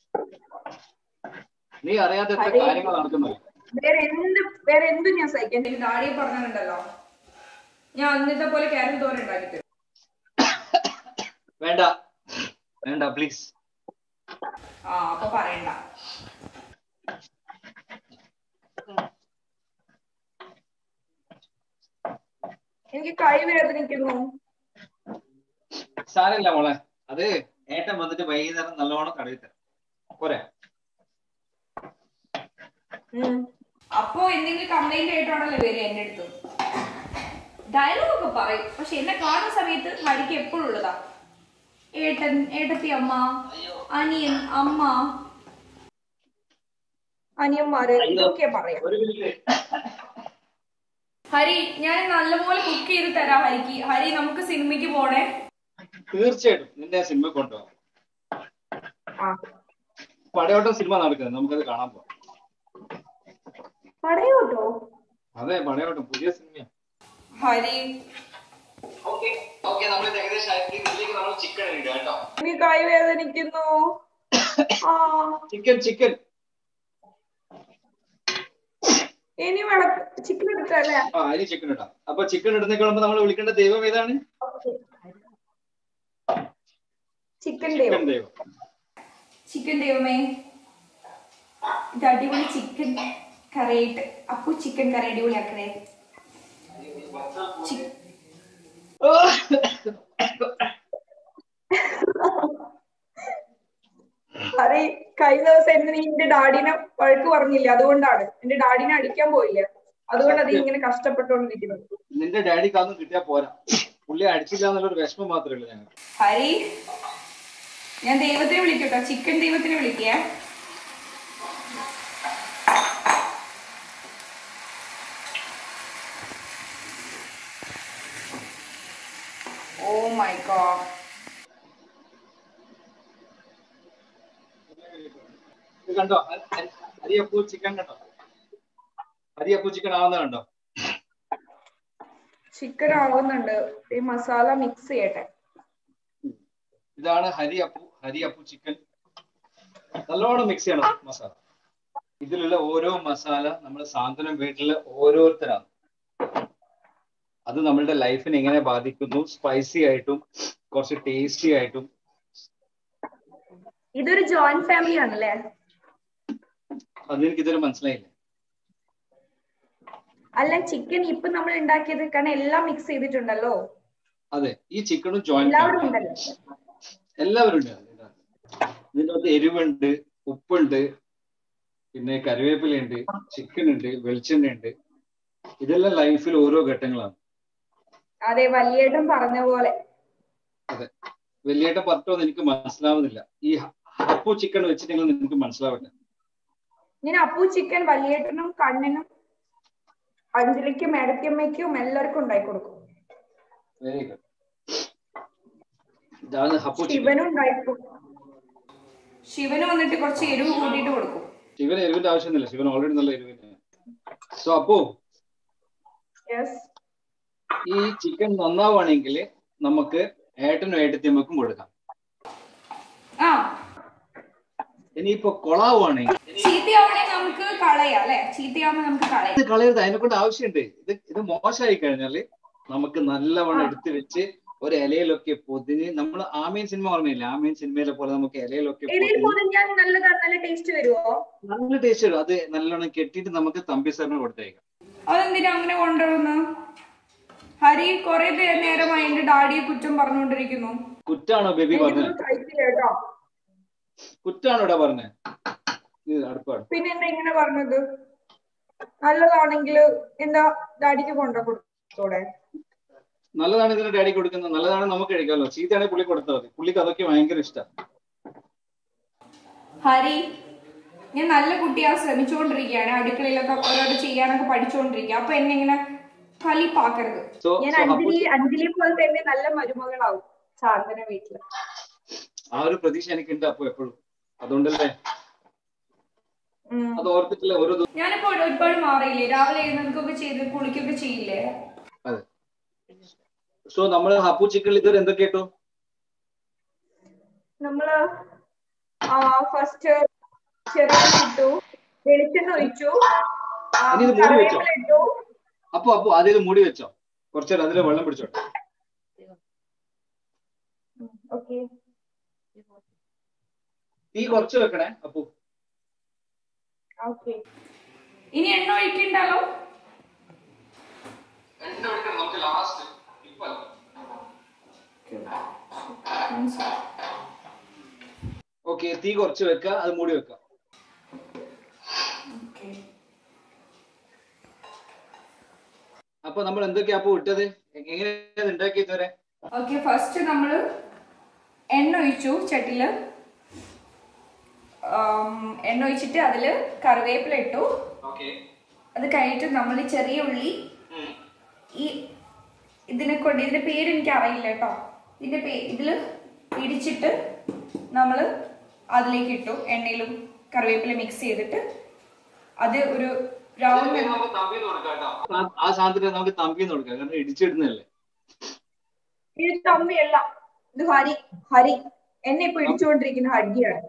നീ അറിയാത്ത എത്ര കാര്യങ്ങൾ നടക്കുന്നത്. വേറെ എന്തും ഞാൻ സഹിക്കാം. എന്റെ ഡാഡിയെ പറഞ്ഞിട്ടുണ്ടല്ലോ, ഞാൻ അന്നത്തെ പോലെ ക്യാരറ്റ് തോരൻ ഉണ്ടാക്കി തരും. വേണ്ട വേണ്ട പ്ലീസ്. അപ്പൊ പറയണ്ട. എനിക്ക് കൈ വേദനിക്കുന്നു. സാരമില്ല മോളെ, അത് ഏട്ടൻ വന്നിട്ട് വൈകുന്നേരം നല്ലോണം കടയിൽ തരാം. പോരെ? അപ്പൊ എന്തെങ്കിലും കംപ്ലൈന്റ് ആയിട്ടാണല്ലോ വരിക എന്റെ അടുത്ത്. ഡയലോഗ് ഒക്കെ പറയും, പക്ഷെ എന്നെ കാണുന്ന സമയത്ത് ഹരിക്ക് എപ്പോഴും ഉള്ളതാ ഏട്ടൻ, ഏട്ടത്തി അമ്മ, അനിയൻ, അമ്മ, അനിയന്മാര് ഇതൊക്കെ പറയാം. ഹരി, ഞാൻ നല്ലപോലെ കുക്ക് ചെയ്ത് തരാം ഹരിക്ക്. ഹരി, നമുക്ക് സിനിമയ്ക്ക് പോണേ. തീർച്ചയായിട്ടും നിന്നെ സിനിമ കൊണ്ടുപോകാം. പടയോട്ടം സിനിമ നടക്കുന്നത്, നമുക്കത് കാണാൻ പോവാം. പടയോട്ടോ? അതെ, പടയോട്ടം പുതിയ സിനിമ. ഹരി ചിക്കൻ ഉണ്ട് കേട്ടോ. എനിക്ക് കൈ വേദനിക്കുന്നു. ചിക്കൻ ചിക്കൻ ഇനി ചിക്കൻ എടുത്തല്ലേ? ഇനി ചിക്കൻ ഇടാം. അപ്പൊ ചിക്കൻ ഇടുന്നേക്കുമ്പോ നമ്മൾ വിളിക്കേണ്ട ദൈവം ഏതാണ്? ചിക്കൻ ദൈവം. ചിക്കൻ ദൈവമേ, ഇത് അടിപൊളി ചിക്കൻ കറിയായിട്ട് അപ്പു ചിക്കൻ കറി അടിപൊളിയാക്കണേ. അതെ, കഴിഞ്ഞ ദിവസം എന്നെ നീ എന്റെ ഡാഡിനെ വഴക്ക് പറഞ്ഞില്ല, അതുകൊണ്ടാണ്. എന്റെ ഡാഡിനെ അടിക്കാൻ പോയില്ല, അതുകൊണ്ട് അത് ഇങ്ങനെ കഷ്ടപ്പെട്ടുകൊണ്ടിരിക്കുന്നത്. നിന്റെ ഡാഡിക്ക് അതൊന്നും കിട്ടിയാ പോരാ, പുള്ളി അടിച്ചില്ല എന്നുള്ളൊരു വിഷമം മാത്രമേ ഉള്ളൂ ഞങ്ങൾ. ഹരി, ഞാൻ ദൈവത്തിനെ വിളിക്കട്ടോ, ചിക്കൻ ദൈവത്തിനെ വിളിക്കേ. Oh my god. കണ്ടോ ഹരിയപ്പൂ ചിക്കൻ? കണ്ടോ ഹരിയപ്പൂ ചിക്കൻ ആവുന്ന കണ്ടോ? ചിക്കൻ ആവുന്നുണ്ട്. ഈ മസാല മിക്സ് ചെയ്യട്ടെ. ഇതാണ് ഹരിയപ്പൂ ചിക്കൻ. നല്ലോണം മിക്സ് ചെയ്യണം മസാല. ഇതിലുള്ള ഓരോ മസാല നമ്മുടെ സാന്ത്വനം വീട്ടിലെ ഓരോരുത്തരാണ്. അത് നമ്മളുടെ ലൈഫിനെ എങ്ങനെ ബാധിക്കുന്നു, സ്പൈസി ആയിട്ടും കുറച്ച് ടേസ്റ്റി ആയിട്ടും. ഇതൊരു ജോയിന്റ് ഫാമിലി ആണല്ലേ? അതെനിക്ക് ഇതുവരെ മനസ്സിലായില്ല. അല്ല, ചിക്കൻ ഇപ്പൊ നമ്മൾ ഉണ്ടാക്കിയത് കാരണം എല്ലാം മിക്സ് ചെയ്തിട്ടുണ്ടല്ലോ. അതെ, ഈ ചിക്കനും ജോയിന്റ് എല്ലാവരും ഫാമിലി. ഉണ്ടല്ലോ. എല്ലാവരും ഉണ്ട്. ഇതിൻ്റെ അകത്ത് എരിവുണ്ട്, ഉപ്പുണ്ട്, പിന്നെ കറിവേപ്പിലയുണ്ട്, ചിക്കൻ ഉണ്ട്, വെളിച്ചെണ്ണ ഉണ്ട്. ഇതെല്ലാം ലൈഫിൽ ഓരോ ഘട്ടങ്ങളാണ്. അതെ, വലിയേട്ടൻ പറഞ്ഞ പോലെ. അതെ, വലിയേട്ടൻ പറഞ്ഞോന്ന് എനിക്ക് മനസ്സിലാവുന്നില്ല. ഈ അപ്പു ചിക്കൻ വെച്ചിട്ടെങ്കിലും നിനക്ക് മനസ്സിലാവില്ല. ഞാൻ അപ്പു ചിക്കൻ വലിയേട്ടനും കണ്ണനും അഞ്ജലിക്കും മേടത്തിയമ്മയ്ക്കും എല്ലാവർക്കും ഉണ്ടാക്കി കൊടുക്കും. Very good. ഇതാണ് അപ്പു ചിക്കൻ. ശിവനും ഉണ്ടാക്കും. ശിവന് വന്നിട്ട് കുറച്ച് എരിവ് കൂട്ടിയിട്ട് കൊടുക്കും. ശിവന് എരിവിന്റെ ആവശ്യമൊന്നുമില്ല, ശിവൻ ഓൾറെഡി നല്ല എരിവിന്. സോ അപ്പു, ഈ ചിക്കൻ നന്നാവുകയാണെങ്കിൽ നമുക്ക് ഏട്ടനും ഏട്ടത്തിയമ്മക്കും കൊടുക്കാം. ഇനിയിപ്പോ കൊളാവുകയാണെങ്കിൽ നമുക്ക് കളയാം അല്ലെ? ചീത്തയാവുമ്പോ നമുക്ക് കളയാം. ഇത് കളയരുത്, അതിനെ കൊണ്ട് ആവശ്യമുണ്ട്. ഇത് മോശമായി കഴിഞ്ഞാല് നമുക്ക് നല്ലവണ്ണം എടുത്തു വെച്ച് ഒരു ഇലയിലൊക്കെ പൊതിഞ്ഞ്, നമ്മൾ ആമീൻ സിനിമ ഓർമ്മയില്ല? ആമീൻ സിനിമയിലെ പോലെ നമുക്ക് ഇലയിലൊക്കെ നല്ല ടേസ്റ്റ് വരുമോ? നല്ല ടേസ്റ്റ് വരും. അത് നല്ലോണം കെട്ടിയിട്ട് നമുക്ക് തമ്പി സാറിന് കൊടുത്തേക്കാം. അതെന്തിനാ അങ്ങനെ കൊണ്ടുവരുന്നു? ഹരി കുറെ നേരമായി എന്റെ ഡാഡിയെ കുറ്റം പറഞ്ഞുകൊണ്ടിരിക്കുന്നു. കുറ്റാണോ ബേബി പറഞ്ഞത്? കുറ്റാണോ ഇവിടെ പറഞ്ഞത്? അടുപ്പാണ്. പിന്നെ എന്താ ഇങ്ങനെ പറഞ്ഞത്? നല്ലതാണെങ്കിൽ എന്താ ഡാഡിക്ക് കൊണ്ടു കൊടുത്തോടെ? നല്ലതാണ് ഇതിന് ഡാഡി കൊടുക്കുന്നത്, നല്ലതാണ് നമുക്ക് കഴിക്കാമല്ലോ. ചീത്തയാണെങ്കിൽ പുള്ളി കൊടുത്താൽ മതി. പുള്ളിക്ക് അതൊക്കെ ഭയങ്കര ഇഷ്ടം. ഹരി, ഞാൻ നല്ല കുട്ടിയാ ശ്രമിച്ചുകൊണ്ടിരിക്കുകയാണ്, അടുക്കളയിലൊക്കെ ഓരോട് ചെയ്യാനൊക്കെ പഠിച്ചുകൊണ്ടിരിക്കുക. അപ്പൊ എന്നെ ഇങ്ങനെ കളിപ്പാക്കരുത്. ഞാൻ അഞ്ജലി പോലെ തന്നെ നല്ല മരുമകളാവും സാധന വീട്ടില്. ആ ഒരു പ്രതീക്ഷ എനിക്കുണ്ട് അപ്പൊ എപ്പോഴും. അതുകൊണ്ടല്ലേ അത് ഓർത്തിട്ടില്ല. ഓരോ ഞാനിപ്പോ ഒരുപാട് മാറിയില്ലേ? രാവിലെ എഴുന്നേൽക്കൊക്കെ ചെയ്ത് കുളിക്കൊക്കെ ചെയ്യില്ലേ? അതെ. സോ നമ്മള് അപ്പു ചിക്കനിൽ ഇതുവരെ എന്തൊക്കെ ഇട്ടു? നമ്മള് ഫസ്റ്റ് ചെറുപയർ ഇട്ടു, വെളിച്ചെണ്ണ ഒഴിച്ചു, കറിവേപ്പില ഇട്ടു. അപ്പൊ അതിൽ മൂടി വെച്ചോ, കുറച്ചേരം അതിൽ വെള്ളം പിടിച്ചോട്ടെ. തീ കുറച്ച് വെക്കണേ അപ്പു. ഇനി എണ്ണ ഒഴിക്കണ്ടല്ലോ? എണ്ണ ഒഴിക്കണം നമുക്ക് ലാസ്റ്റ്. ഓക്കെ, തീ കുറച്ച് വെക്ക, അത് മൂടി വെക്ക. അപ്പൊ നമ്മൾ എന്തൊക്കെയാ അപ്പൊ ഇട്ടത്? എങ്ങനെയാ ഉണ്ടാക്കിയത് വരെ? ഓക്കെ, ഫസ്റ്റ് നമ്മള് എണ്ണ ഒഴിച്ചു ചട്ടിയില്. എണ്ണ ഒഴിച്ചിട്ട് അതില് കറിവേപ്പില ഇട്ടു. അത് കഴിഞ്ഞിട്ട് നമ്മൾ ഈ ചെറിയ ഉള്ളി, ഈ ഇതിന്റെ പേര് എനിക്ക് അറിയില്ല കേട്ടോ, ഇതില് ഇടിച്ചിട്ട് നമ്മള് അതിലേക്ക് ഇട്ടു. എണ്ണയിലും കറിവേപ്പില മിക്സ് ചെയ്തിട്ട് അത് ഒരു റൗണ്ട്. ആ സാധനത്തിന് നമുക്ക് തമ്പിന്ന് കൊടുക്കാം, കാരണം ഇടിച്ചിടുന്നല്ലേ. ഇത് തമ്പിയല്ല, ഇത് ഹരി എന്നെ ഇപ്പൊ ഇടിച്ചുകൊണ്ടിരിക്കുന്ന ഹരിയാണ്.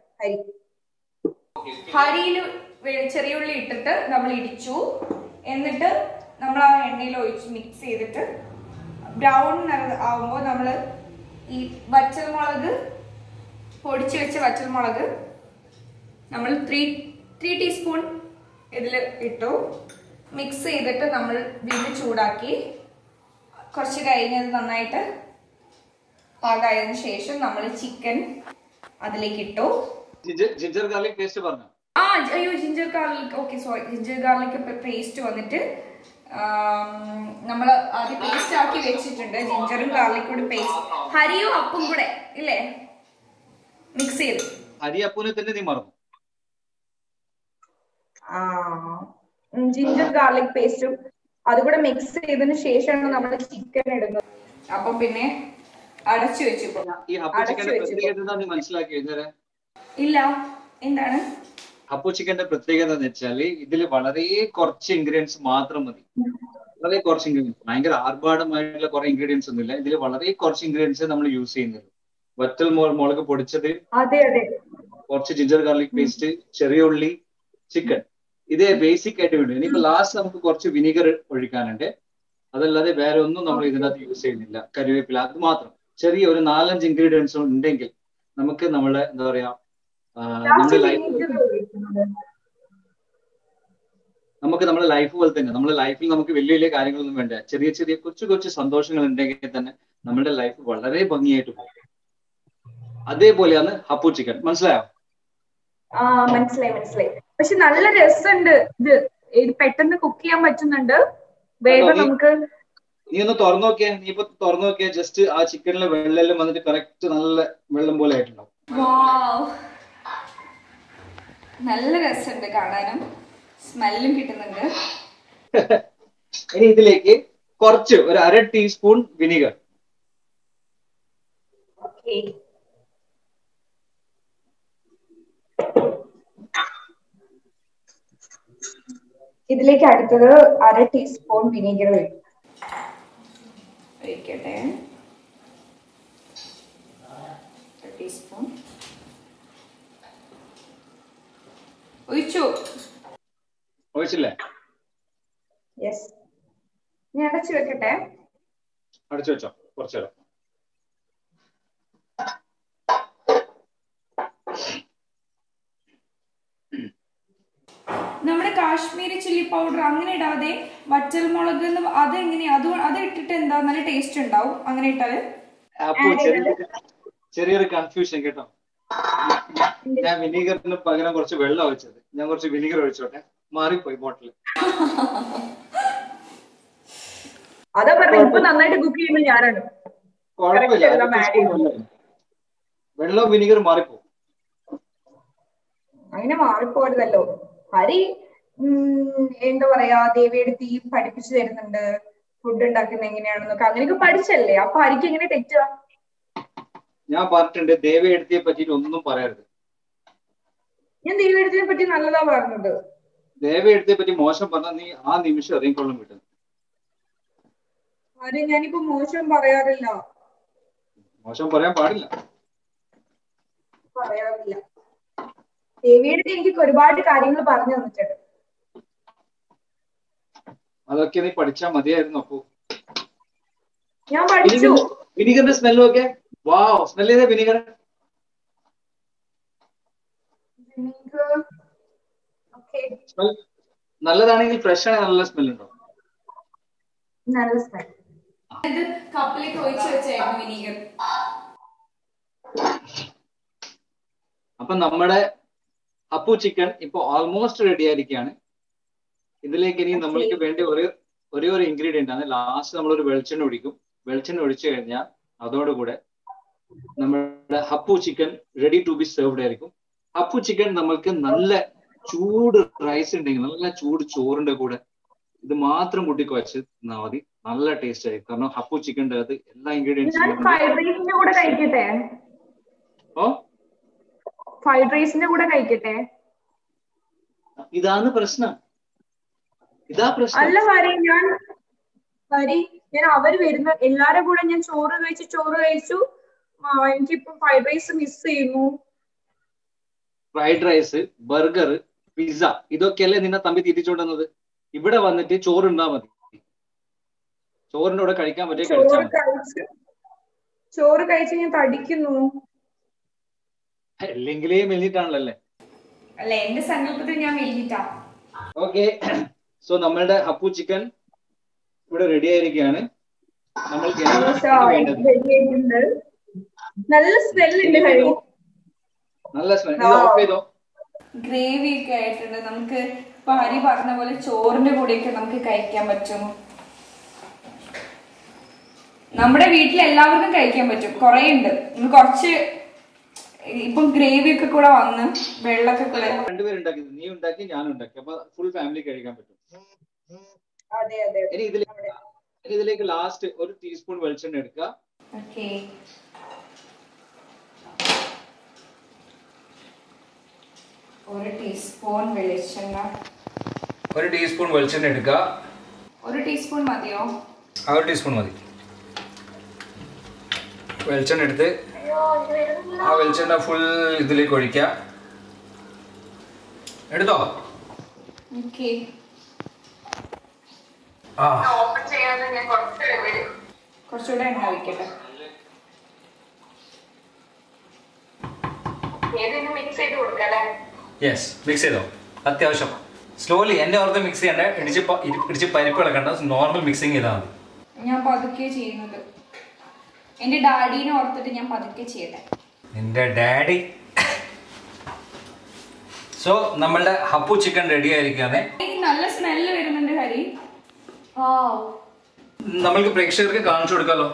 ഹരിയില് ചെറിയ ഉള്ളി ഇട്ടിട്ട് നമ്മൾ ഇടിച്ചു. എന്നിട്ട് നമ്മൾ ആ എണ്ണയിൽ ഒഴിച്ച് മിക്സ് ചെയ്തിട്ട് ബ്രൗൺ ആവുമ്പോൾ നമ്മൾ ഈ വറ്റൽമുളക്, പൊടിച്ചു വെച്ച വറ്റൽമുളക് നമ്മൾ 3 ടീസ്പൂൺ ഇതിൽ ഇട്ടു. മിക്സ് ചെയ്തിട്ട് നമ്മൾ വീണ്ടും ചൂടാക്കി. കുറച്ച് കഴിഞ്ഞത് നന്നായിട്ട് പാകമായതിനു ശേഷം നമ്മൾ ചിക്കൻ അതിലേക്ക് ഇട്ടു. ജിഞ്ചർ ഗാർലിക് പേസ്റ്റ് പറഞ്ഞു. അയ്യോ, ginger garlic, okay sorry, ginger garlic paste വന്നിട്ട് നമ്മൾ ആദ്യം പേസ്റ്റ് ആക്കി വെച്ചിട്ടുണ്ട്. ജിഞ്ചറും ഗാർലിക്കും പേസ്റ്റ്, ഹരിയും അപ്പും കൂടെ ഇല്ലേ മിക്സ് ചെയ്ത്. ഹരി അപ്പുനെ തന്നെ നീ മറന്നു. ജിഞ്ചർ ഗാർലിക് പേസ്റ്റും അതുകൂടെ മിക്സ് ചെയ്തതിനു ശേഷമാണ് നമ്മൾ ചിക്കൻ ഇടുന്നത്. അപ്പൊ പിന്നെ അടച്ചു വെച്ചു. ഇല്ല, എന്താണ് അപ്പു ചിക്കന്റെ പ്രത്യേകത എന്ന് വെച്ചാല് ഇതില് വളരെ കുറച്ച് ഇൻഗ്രീഡിയൻസ് മാത്രം മതി. വളരെ കുറച്ച് ഇൻഗ്രീഡിയൻസ്, ഭയങ്കര ആർഭാടമായിട്ടുള്ള കുറെ ഇൻഗ്രീഡിയൻസ് ഒന്നുമില്ല. ഇതിൽ വളരെ കുറച്ച് ഇൻഗ്രീഡിയൻസ് നമ്മൾ യൂസ് ചെയ്യുന്നത്. വറ്റൽ മുളക് പൊടിച്ചത്, കുറച്ച് ജിഞ്ചർ ഗാർലിക് പേസ്റ്റ്, ചെറിയ ഉള്ളി, ചിക്കൻ, ഇതേ ബേസിക് ആയിട്ട് വേണ്ടു. ഇനിയിപ്പോ ലാസ്റ്റ് നമുക്ക് കുറച്ച് വിനീഗർ ഒഴിക്കാനുണ്ട്. അതല്ലാതെ വേറെ ഒന്നും നമ്മൾ ഇതിനകത്ത് യൂസ് ചെയ്യുന്നില്ല. കറിവേപ്പില അത് മാത്രം, ചെറിയ ഒരു 4-5 ഇൻഗ്രീഡിയൻസ് ഉണ്ടെങ്കിൽ നമുക്ക് നമ്മുടെ എന്താ പറയാ നമ്മുടെ ലൈഫ് പോലെ തന്നെ, നമ്മുടെ ലൈഫിൽ നമുക്ക് വലിയ വലിയ കാര്യങ്ങളൊന്നും വേണ്ട, ചെറിയ ചെറിയ കൊച്ചു കൊച്ചു സന്തോഷങ്ങൾ ഉണ്ടെങ്കിൽ തന്നെ നമ്മുടെ ലൈഫ് വളരെ ഭംഗിയായിട്ട് പോകും. അതേപോലെയാണ് ഹപ്പു ചിക്കൻ. മനസ്സിലായോ? മനസ്സിലായി. പക്ഷെ നല്ല രസമുണ്ട് ഇത് പെട്ടെന്ന് കുക്ക് ചെയ്യാൻ പറ്റുന്നുണ്ട്. വേഗം നമുക്ക് നീ ഒന്ന് തുറന്നു നോക്കിയാ, നീ ഇപ്പൊ തുറന്നു നോക്കിയാ ജസ്റ്റ് ആ ചിക്കനിലെ വെള്ളമെല്ലാം വന്നിട്ട് കറക്റ്റ് നല്ല വെള്ളം പോലെ ആയിട്ടുണ്ടാവും. നല്ല രസമുണ്ട് കാണാനും, സ്മെല്ലും കിട്ടുന്നുണ്ട്. ഇനി ഇതിലേക്ക് കുറച്ച് ഒരു 1/2 ടീസ്പൂൺ വിനീഗർ. ഇതിലേക്ക് അടുത്തത് 1/2 ടീസ്പൂൺ വിനീഗർ ഒഴിക്കട്ടെ. ടീസ്പൂൺ ഒഴിച്ചില്ലേ? യെസ്. ഞാൻ അടച്ചു വെക്കട്ടെ. അടച്ചു വെച്ചോ കുറച്ചു നേരം. നമ്മുടെ കാശ്മീരി ചില്ലി പൗഡർ അങ്ങനെ ഇടാതെ വറ്റൽമുളക് അതെങ്ങനെയാ? അത് ഇട്ടിട്ട് എന്താ നല്ല ടേസ്റ്റ് ഉണ്ടാവും അങ്ങനെ ഇട്ടാല്? ചെറിയൊരു കൺഫ്യൂഷൻ കേട്ടോ. ഞാൻ വിനീഗറിന് പകരം കുറച്ച് വെള്ളം ഒഴിച്ചത്. ഞാൻ കുറച്ച് വിനീഗർ ഒഴിച്ചോട്ടെ, മാറിപ്പോയി ബോട്ടിൽ. അതാ പറഞ്ഞത്, ഇപ്പൊ നന്നായിട്ട് കുക്ക് ചെയ്യുന്നത് ഞാനാണ്. കുഴപ്പമില്ല, വെള്ളവും വിനീഗറും മാറിപ്പോ. അങ്ങനെ മാറിപ്പോരുതല്ലോ. ഹരി എന്താ പറയാ, ദേവിയെടുത്ത് പഠിപ്പിച്ചു തരുന്നുണ്ട് ഫുഡ് ഉണ്ടാക്കുന്നത് എങ്ങനെയാണെന്നൊക്കെ. അങ്ങനെയൊക്കെ പഠിച്ചല്ലേ, അപ്പൊ ഹരിക്ക് എങ്ങനെ തെറ്റുക? ഞാൻ പറഞ്ഞിട്ടുണ്ട് ദേവിയെടുത്തിയെ പറ്റിയിട്ട് ഒന്നും പറയരുത്. ഞാൻ ദേവിയെടുത്തിനെ പറ്റി നല്ലതാ പറഞ്ഞത്. ദേവിയെടുത്തിയെ പറ്റി മോശം പറഞ്ഞാൽ നീ ആ നിമിഷം ഇറങ്ങിക്കൊള്ളും കിട്ടും. ഹരി, ഞാനിപ്പോ മോശം പറയാറില്ല. മോശം പറയാൻ പാടില്ല. പറയാറില്ല. ദേവിയെടുത്ത് എനിക്ക് ഒരുപാട് കാര്യങ്ങൾ പറഞ്ഞു തന്നിട്ടുണ്ട്. അതൊക്കെ നീ പഠിച്ചാൽ മതിയായിരുന്നു. അപ്പോ ഞാൻ പഠിച്ചു. വിനീഗറിന്റെ സ്മെല്ലും ഒക്കെ വാവ്, സ്മെൽ ചെയ്തേ വിനീഗർ. നല്ലതാണെങ്കിൽ ഫ്രഷ് ആണെങ്കിൽ നല്ല സ്മെൽ ഉണ്ടോ? നല്ല സ്മെൽ. കപ്പിലേക്ക് ഒഴിച്ചു വെച്ചായിരുന്നു വിനീഗർ. അപ്പൊ നമ്മുടെ ഹപ്പു ചിക്കൻ ഇപ്പൊ ഓൾമോസ്റ്റ് റെഡി ആയിരിക്കുകയാണ്. ഇതിലേക്ക് ഇനി നമ്മൾക്ക് വേണ്ട ഒരേ ഒരു ഇൻഗ്രീഡിയന്റ് ആണ്. ലാസ്റ്റ് നമ്മളൊരു വെളിച്ചെണ്ണ ഒഴിക്കും. വെളിച്ചെണ്ണ ഒഴിച്ചു കഴിഞ്ഞാൽ അതോടുകൂടെ നമ്മുടെ Happu chicken ready to be served ആയിരിക്കും. ഹപ്പു ചിക്കൻ നമ്മൾക്ക് നല്ല ചൂട് റൈസ് ഉണ്ടെങ്കിൽ, നല്ല ചൂട് ചോറിന്റെ കൂടെ ഇത് മാത്രം കൂട്ടി കുഴച്ച് തിന്നാൽ മതി. നല്ല ടേസ്റ്റ് ആയിരിക്കും. കാരണം ഹപ്പു ചിക്കൻ്റെ അത് എല്ലാ ഇൻഗ്രീഡിയൻസും. ഓ, ഫ്രൈഡ് റൈസിന്റെ കൂടെ കഴിക്കട്ടെ? ഇതാണ് പ്രശ്നം. അല്ല ഹരി, ഞാൻ അവര് വരുന്ന എല്ലാരും കൂടെ ഞാൻ ചോറ് കഴിച്ചു. എനിക്കിപ്പോ ഫ്രൈഡ് റൈസ് മിസ് ചെയ്യുന്നു. ഫ്രൈഡ് റൈസ്, ബർഗർ, പിസ്സ ഇതൊക്കെയല്ലേ നിന്നെ തമ്പി തിരിച്ചുകൊണ്ടുവന്നത്. ഇവിടെ വന്നിട്ട് ചോറുണ്ടാ മതി. ചോറിന്റെ കൂടെ കഴിക്കാൻ പറ്റിയ ചോറ് കഴിച്ച് ഞാൻ തടിക്കുന്നു. അല്ലെങ്കിലേ മെലിഞ്ഞിട്ടാണല്ലേ? അല്ല, എന്റെ സങ്കല്പത്തിൽ ഞാൻ മെലിഞ്ഞിട്ടാ. ഓക്കെ, സോ നമ്മളുടെ ഹപ്പു ചിക്കൻ ഇവിടെ റെഡി ആയിരിക്കുകയാണ്. നമ്മൾക്ക് നല്ല സ്മെല്ലുണ്ട്. നല്ല സ്മെൽ. ഇത് ഓഫ് ചെയ്തോ? ഗ്രേവി ഒക്കെ ആയിട്ടുണ്ട്. നമുക്ക് ഇപ്പൊ ഹരി പറഞ്ഞ പോലെ ചോറിന്റെ കൂടെയൊക്കെ നമുക്ക് കഴിക്കാൻ പറ്റും. നമ്മുടെ വീട്ടിൽ എല്ലാവർക്കും കഴിക്കാൻ പറ്റും. കുറെ ഉണ്ട്. കുറച്ച് ഇപ്പം ഗ്രേവി ഒക്കെ കൂടെ വന്ന് വെള്ളമൊക്കെ കൂടെ രണ്ടുപേരുണ്ടാക്കി, നീ ഉണ്ടാക്കി, ഞാൻ ഉണ്ടാക്കി. അപ്പൊ ഫുൾ ഫാമിലി കഴിക്കാൻ പറ്റും. ഇനി ഇതിലേക്ക് ലാസ്റ്റ് ഒരു ടീസ്പൂൺ വെളിച്ചെണ്ണ എടുക്കുക. ഒരു ടീസ്പൂൺ വെളിച്ചെണ്ണ. ഒരു ടീസ്പൂൺ വെളിച്ചെണ്ണ എടുക്കുക. ഒരു ടീസ്പൂൺ മതിയോ? ഒരു ടീസ്പൂൺ മതി. വെളിച്ചെണ്ണ എടുത്ത് ആ വെളിച്ചെണ്ണ ഫുൾ ഇതിലേക്ക് ഒഴിക്കുക. എടുത്തോ? ഓക്കെ. ഓപ്പൺ ചെയ്യാതെ ഞാൻ കുറച്ചുകൂടെ എണ്ണ ഒഴിക്കട്ടെ. മിക്സ് ചെയ്ത് കൊടുക്കല്ലേ? യെസ്, മിക്സ് ചെയ്തോ അത്യാവശ്യം സ്ലോലി. എന്റെ ഓർത്ത് മിക്സ് ചെയ്യണ്ട, ഇടിച്ച് പരിപ്പ് ഇളക്കണ്ട, നോർമൽ മിക്സിങ് ചെയ്താൽ മതി. ഞാൻ പതുക്കെ ചെയ്യുന്നത്, എന്റെ ഡാഡീനെ ഓർത്തിട്ട് ഞാൻ പതുക്കെ ചെയ്യട്ടെ. നിന്റെ ഡാഡി. സോ നമ്മളുടെ ഹപ്പു ചിക്കൻ റെഡി ആയിരിക്കാതെ നല്ല സ്മെല്ല് വരുന്നുണ്ട് ഹരി. നമ്മൾക്ക് പ്രേക്ഷകർക്ക് കാണിച്ചു കൊടുക്കാലോ.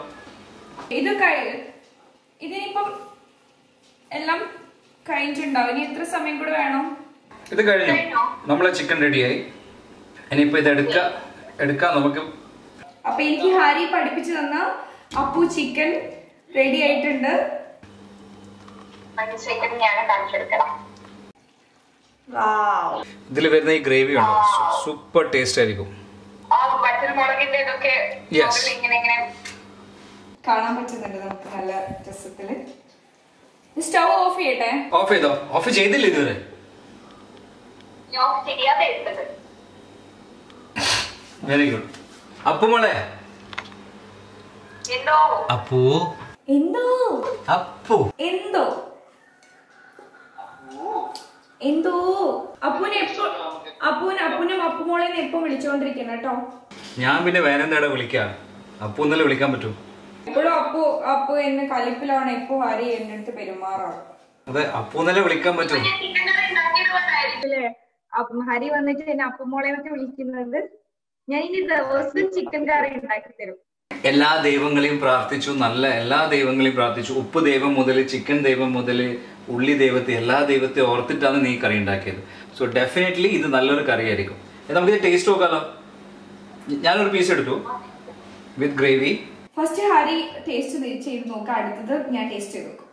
ഇതിനിപ്പം എല്ലാം കഴിഞ്ഞിട്ടുണ്ടാവും. ഇനി എത്ര സമയം കൂടെ വേണം? ഇത് കഴിഞ്ഞു, നമ്മളെ ചിക്കൻ റെഡിയായി. ഇനിയിപ്പോ ഇത് എടുക്കാം നമുക്ക്. അപ്പൊ എനിക്ക് ഹരി പഠിപ്പിച്ചു തന്ന അപ്പു ചിക്കൻ റെഡി ആയിട്ടുണ്ട്. ഇതിൽ വരുന്ന ഈ ഗ്രേവി ഉണ്ടോ, സൂപ്പർ ടേസ്റ്റ് ആയിരിക്കും. കാണാൻ പറ്റുന്നുണ്ട് നമുക്ക് നല്ല രസത്തില്. സ്റ്റൗ ഓഫ് ചെയ്യട്ടെ? ഓഫ് ചെയ്തോ? ഓഫ് ചെയ്തില്ല ഇതുവരെ? Very good. അപ്പു മോളെ. അപ്പു എന്തോ അപ്പു എന്തോ എന്തോ അപ്പുനും അപ്പുമോളെ എപ്പോ വിളിച്ചോണ്ടിരിക്കണം കേട്ടോ. ഞാൻ പിന്നെ വേറെ എന്താ വിളിക്കാം? അപ്പു എന്നല്ലേ വിളിക്കാൻ പറ്റൂ. എപ്പോഴും അപ്പു എന്നെ കലിപ്പിലാണ് എപ്പോ ഹരി എന്റെ അടുത്ത് പെരുമാറാണ്. അതെ, അപ്പു എന്നല്ലേ വിളിക്കാൻ പറ്റൂ. ഹരി വന്നിട്ട് എന്നെ അപ്പുമോളെന്നൊക്കെ വിളിക്കുന്നത്. ഞാൻ ഇനി ദിവസം ചിക്കൻ കറി ഉണ്ടാക്കി തരും. എല്ലാ ദൈവങ്ങളെയും പ്രാർത്ഥിച്ചു, നല്ല എല്ലാ ദൈവങ്ങളെയും പ്രാർത്ഥിച്ചു. ഉപ്പ് ദൈവം മുതൽ ചിക്കൻ ദൈവം മുതൽ ഉള്ളി ദൈവത്തെ എല്ലാ ദൈവത്തെ ഓർത്തിട്ടാണ് നീ കറി ഉണ്ടാക്കിയത്. സോ ഡെഫിനറ്റ്ലി ഇത് നല്ലൊരു കറി ആയിരിക്കും. നമുക്കിത് ടേസ്റ്റ് നോക്കാലോ. ഞാനൊരു പീസ് എടുത്തു with gravy. First Hari taste ചെയ്ത് നോക്കാം, അടുത്തത് ഞാൻ ടേസ്റ്റ് ചെയ്ത് നോക്കും.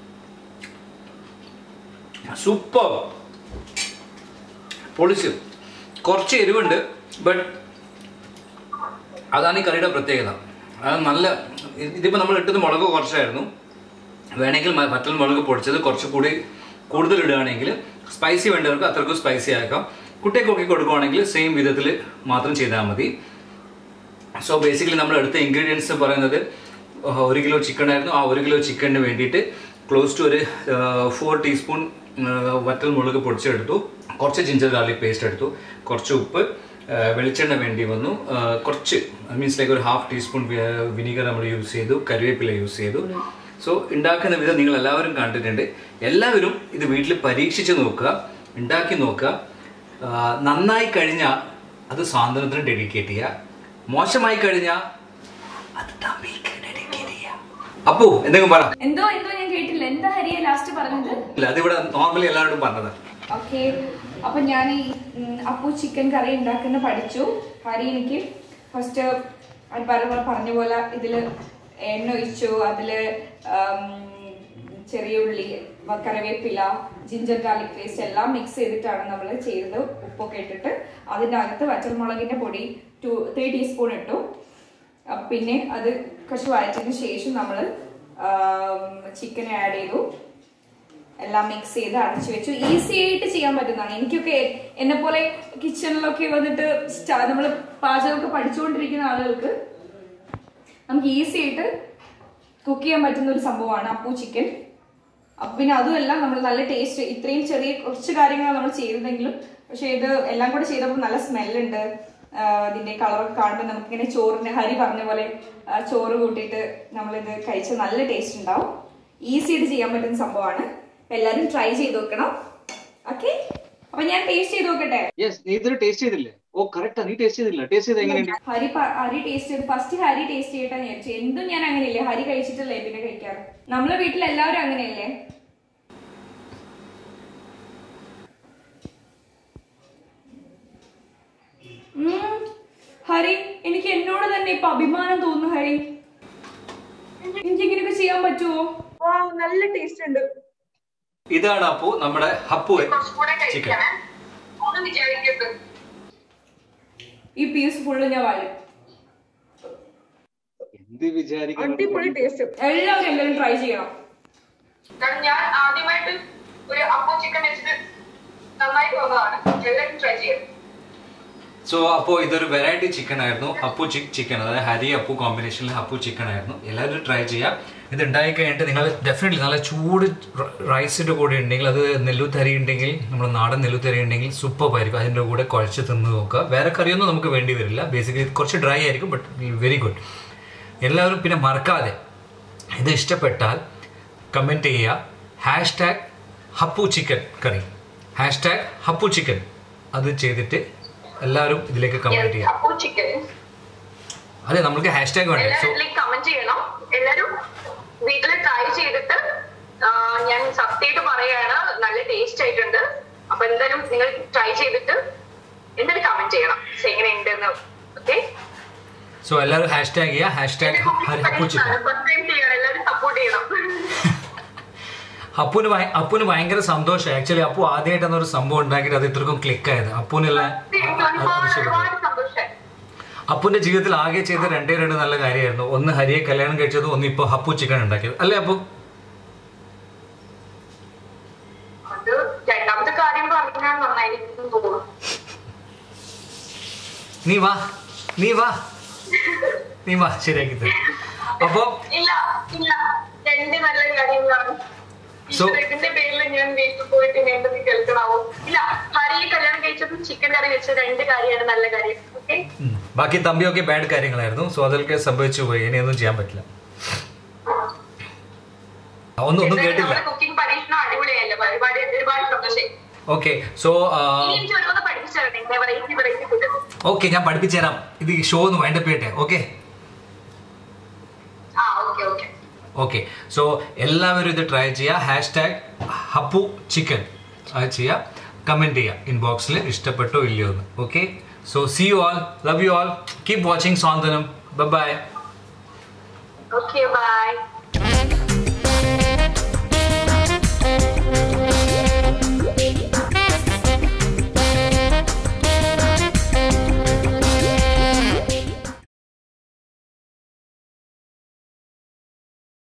സൂപ്പർ, പൊളിച്ചു. കുറച്ച് എരിവുണ്ട്, ബട്ട് അതാണ് ഈ കറിയുടെ പ്രത്യേകത. അത് നല്ല, ഇതിപ്പോൾ നമ്മൾ ഇട്ടത് മുളക് കുറച്ചായിരുന്നു. വേണമെങ്കിൽ വറ്റൽ മുളക് പൊടിച്ചത് കുറച്ചുകൂടി കൂടുതൽ ഇടുകയാണെങ്കിൽ സ്പൈസി വേണ്ടവർക്ക് അത്രക്കും സ്പൈസി ആക്കാം. കുട്ടികൾക്കൊക്കെ കൊടുക്കുകയാണെങ്കിൽ സെയിം വിധത്തിൽ മാത്രം ചെയ്താൽ മതി. സോ ബേസിക്കലി നമ്മൾ എടുത്ത ഇൻഗ്രീഡിയൻസ് പറയുന്നത് 1 കിലോ ചിക്കൻ ആയിരുന്നു. ആ 1 കിലോ ചിക്കന് വേണ്ടിയിട്ട് ക്ലോസ് ടു ഒരു 4 ടീസ്പൂൺ വറ്റൽ മുളക് പൊടിച്ചെടുത്തു, കുറച്ച് ജിഞ്ചർ ഗാർലിക് പേസ്റ്റ് എടുത്തു, കുറച്ച് ഉപ്പ്, വെളിച്ചെണ്ണ വേണ്ടി വന്നു, കുറച്ച് മീൻസ് ലൈക്ക് ഒരു 1/2 ടീസ്പൂൺ വിനീഗർ നമ്മൾ യൂസ് ചെയ്തു, കറിവേപ്പില യൂസ് ചെയ്തു. സോ ഉണ്ടാക്കുന്ന വിധം നിങ്ങൾ എല്ലാവരും കണ്ടിട്ടുണ്ട്. എല്ലാവരും ഇത് വീട്ടിൽ പരീക്ഷിച്ച് നോക്കുക, ഉണ്ടാക്കി നോക്കുക. നന്നായി കഴിഞ്ഞാൽ അത് സ്വാതന്ത്ര്യത്തിന് ഡെഡിക്കേറ്റ് ചെയ്യുക, മോശമായി കഴിഞ്ഞാൽ അത് തമ്മിക്ക് ഡെഡിക്കേറ്റ് ചെയ്യുക. അപ്പു എന്തെങ്കിലും പറ. എന്തോ ഞാൻ കേട്ടില്ല. എന്താ ഹരിയെ ലാസ്റ്റ് പറഞ്ഞത്? ഇല്ല, അതിവിടെ നോർമലി എല്ലാവരോടും പറഞ്ഞത്. ഓക്കെ, അപ്പൊ ഞാൻ ഈ അപ്പു ചിക്കൻ കറി ഉണ്ടാക്കുന്ന പഠിച്ചു. ഹരി എനിക്ക് ഫസ്റ്റ് പറഞ്ഞ പോലെ ഇതില് എണ്ണ ഒഴിച്ചു, അതില് ചെറിയ ഉള്ളി, കറിവേപ്പില, ജിഞ്ചർ ഗാർലിക് പേസ്റ്റ് എല്ലാം മിക്സ് ചെയ്തിട്ടാണ് നമ്മൾ ചെയ്തത്. ഉപ്പൊക്കെ ഇട്ടിട്ട് അതിൻ്റെ അകത്ത് വറ്റൽമുളകിന്റെ പൊടി 3 ടീസ്പൂൺ ഇട്ടു. പിന്നെ അത് കുറച്ച് വഴറ്റിന് ശേഷം നമ്മൾ ചിക്കൻ ആഡ് ചെയ്തു, എല്ലാം മിക്സ് ചെയ്ത് അടച്ചു വെച്ചു. ഈസി ആയിട്ട് ചെയ്യാൻ പറ്റുന്നതാണ്. എനിക്കൊക്കെ എന്നെ പോലെ കിച്ചണിലൊക്കെ വന്നിട്ട് നമ്മൾ പാചകമൊക്കെ പഠിച്ചുകൊണ്ടിരിക്കുന്ന ആളുകൾക്ക് നമുക്ക് ഈസി ആയിട്ട് കുക്ക് ചെയ്യാൻ പറ്റുന്ന ഒരു സംഭവമാണ് അപ്പു ചിക്കൻ. അപ്പൊ പിന്നെ അതുമല്ല നമ്മൾ നല്ല ടേസ്റ്റ്. ഇത്രയും ചെറിയ കുറച്ച് കാര്യങ്ങളാണ് നമ്മൾ ചെയ്തതെങ്കിലും പക്ഷെ ഇത് എല്ലാം കൂടെ ചെയ്തപ്പോൾ നല്ല സ്മെല്ലുണ്ട്. ഇതിന്റെ കളറൊക്കെ കാണുമ്പോൾ നമുക്കിങ്ങനെ ചോറിന്റെ ഹരി പറഞ്ഞ പോലെ ചോറ് കൂട്ടിയിട്ട് നമ്മളിത് കഴിച്ചാൽ നല്ല ടേസ്റ്റ് ഉണ്ടാവും. ഈസി ആയിട്ട് ചെയ്യാൻ പറ്റുന്ന സംഭവമാണ്. എല്ലാരും ട്രൈ ചെയ്ത് നോക്കണം. ഓക്കെ, അപ്പൊ ഞാൻ ടേസ്റ്റ് ചെയ്ത് നോക്കട്ടെ. നീ ഇതുവരെ ടേസ്റ്റ് ചെയ്തില്ലേ? ഓ കറക്റ്റാ, നീ ടേസ്റ്റ് ചെയ്തില്ല. ടേസ്റ്റ് ചെയ്ത് എങ്ങനെയുണ്ട്? ഹരി ടേസ്റ്റ് ചെയ്ത് ഫസ്റ്റ് ഹരി ടേസ്റ്റ് ചെയ്തിട്ടാ വിചാരിച്ചു. എന്തും ഞാൻ അങ്ങനെയല്ലേ, ഹരി കഴിച്ചിട്ടല്ലേ പിന്നെ കഴിക്കാറ്. നമ്മളെ വീട്ടിൽ എല്ലാവരും അങ്ങനെയല്ലേ. ഹരി, എനിക്ക് എന്നോട് തന്നെ ഇപ്പൊ അഭിമാനം തോന്നുന്നു. ഹരി, എനിക്ക് ഇങ്ങനെയൊക്കെ ചെയ്യാൻ പറ്റുമോ? നല്ല ടേസ്റ്റ് ഉണ്ട്. ഇതാണ് അപ്പു, നമ്മുടെ ഹപ്പു ചിക്കൻ. ഈ പീസ് ഫുള്ള് ഞാൻ വാഴും. അടിപൊളി ടേസ്റ്റ്. എല്ലാവരും ട്രൈ ചെയ്യണം. ഞാൻ ആദ്യമായിട്ട് ഒരു അപ്പു ചിക്കൻ വെച്ചിട്ട് നന്നായി പോകുന്നതാണ്. എല്ലാവരും ട്രൈ ചെയ്യും. സോ അപ്പോൾ ഇതൊരു വെറൈറ്റി ചിക്കൻ ആയിരുന്നു. അപ്പു ചിക്കൻ, അതായത് ഹരി അപ്പു കോമ്പിനേഷനിൽ അപ്പു ചിക്കൻ ആയിരുന്നു. എല്ലാവരും ട്രൈ ചെയ്യാം. ഇത് ഉണ്ടായി കഴിഞ്ഞിട്ട് നിങ്ങൾ ഡെഫിനറ്റ്ലി നല്ല ചൂട് റൈസിൻ്റെ കൂടെ ഉണ്ടെങ്കിൽ, അത് നെല്ലുത്തരി ഉണ്ടെങ്കിൽ, നമ്മുടെ നാടൻ നെല്ലുത്തരി ഉണ്ടെങ്കിൽ സൂപ്പറായിരിക്കും. അതിൻ്റെ കൂടെ കുഴച്ച് തിന്ന് നോക്കുക. വേറെ കറിയൊന്നും നമുക്ക് വേണ്ടി വരില്ല. ബേസിക്കലി കുറച്ച് ഡ്രൈ ആയിരിക്കും, ബട്ട് വെരി ഗുഡ്. എല്ലാവരും പിന്നെ മറക്കാതെ ഇത് ഇഷ്ടപ്പെട്ടാൽ കമൻറ്റ് ചെയ്യുക. ഹാഷ്ടാഗ് ഹപ്പു ചിക്കൻ കറി, ഹാഷ്ടാഗ് ഹപ്പു ചിക്കൻ, അത് ചെയ്തിട്ട് എല്ലാവരും ഇതിലേക്ക് കമന്റ് ചെയ്യാം. അതെ, നമ്മൾക്ക് ഹാഷ്ടാഗ് വേണ്ടേ. സോ കമന്റ് ചെയ്യണം. എല്ലാവരും വീട്ടിൽ ട്രൈ ചെയ്തിട്ട് ഞാൻ സത്യമായിട്ട് പറയാണ്, നല്ല ടേസ്റ്റ് ആയിട്ടുണ്ട്. അപ്പൊ എന്തായാലും നിങ്ങൾ ട്രൈ ചെയ്തിട്ട് എന്തായാലും കമന്റ് ചെയ്യണം എങ്ങനെ ഉണ്ടെന്ന്. ഓക്കെ, സോ എല്ലാവരും ഹാഷ്ടാഗ് ചെയ്യുക. Hashtag Happu chicken. എല്ലാവരും സപ്പോർട്ട് ചെയ്യണം. അപ്പുന് ഭയങ്കര സന്തോഷം. ആക്ച്വലി അപ്പു ആദ്യമായിട്ടാണ് ഒരു സംഭവം ഉണ്ടാക്കിയിട്ട് അത് ഇത്രക്കും ക്ലിക്ക് ആയത്. അപ്പുനെല്ലാം അപ്പുന്റെ ജീവിതത്തിൽ ആകെ ചെയ്ത രണ്ടേ നല്ല കാര്യമായിരുന്നു. ഒന്ന് ഹരിയെ കല്യാണം കഴിച്ചതും, ഒന്ന് ഇപ്പൊ ഹപ്പു ചിക്കൻ ഉണ്ടാക്കിയത്. അല്ലേ അപ്പു? രണ്ടാമത്തെ കാര്യം പറഞ്ഞാൽ നന്നായിരിക്കും തോന്നുന്നു. നീ വാ ശരിയാക്കി തരും. അപ്പൊ ഇല്ല രണ്ട് നല്ല കാര്യങ്ങളാണ്. ഇതിന്റെ പേരിൽ ഞാൻ വീട്ടിൽ പോയിട്ട് വേണ്ടത് കേൾക്കണാവോ? ഇല്ല, ഹരിയെ കല്യാണം കഴിച്ചതും ചിക്കൻ കറി വെച്ചത് രണ്ട് കാര്യമാണ് നല്ല കാര്യം. ഓക്കെ, ബാക്കി തമ്പിയൊക്കെ ബാഡ് കാര്യങ്ങളായിരുന്നു. സോ അതൊക്കെ സംഭവിച്ചു പോയി. ഇനിയൊന്നും ചെയ്യാൻ പറ്റില്ല. ഒന്നും കേട്ടില്ല. കുക്കിംഗ് പരീക്ഷണം അടിപൊളിയല്ലേ, ഒരുപാട് സന്തോഷം. ഓക്കെ, സോ ഓക്കെ, ഞാൻ പഠിപ്പിച്ചു തരാം. ഇത് ഷോ ഒന്ന് വൈൻഡപ്പ് ചെയ്യട്ടെ. ഓക്കെ ഓക്കെ, സോ എല്ലാവരും ഇത് ട്രൈ ചെയ്യുക. ഹാഷ്ടാഗ് ഹപ്പു ചിക്കൻ അത് ചെയ്യുക. കമൻറ്റ് ചെയ്യുക ഇൻബോക്സിൽ ഇഷ്ടപ്പെട്ടോ ഇല്ലയോ എന്ന്. Okay, so see you all, love you all, keep watching Santhwanam. Bye. Okay, bye.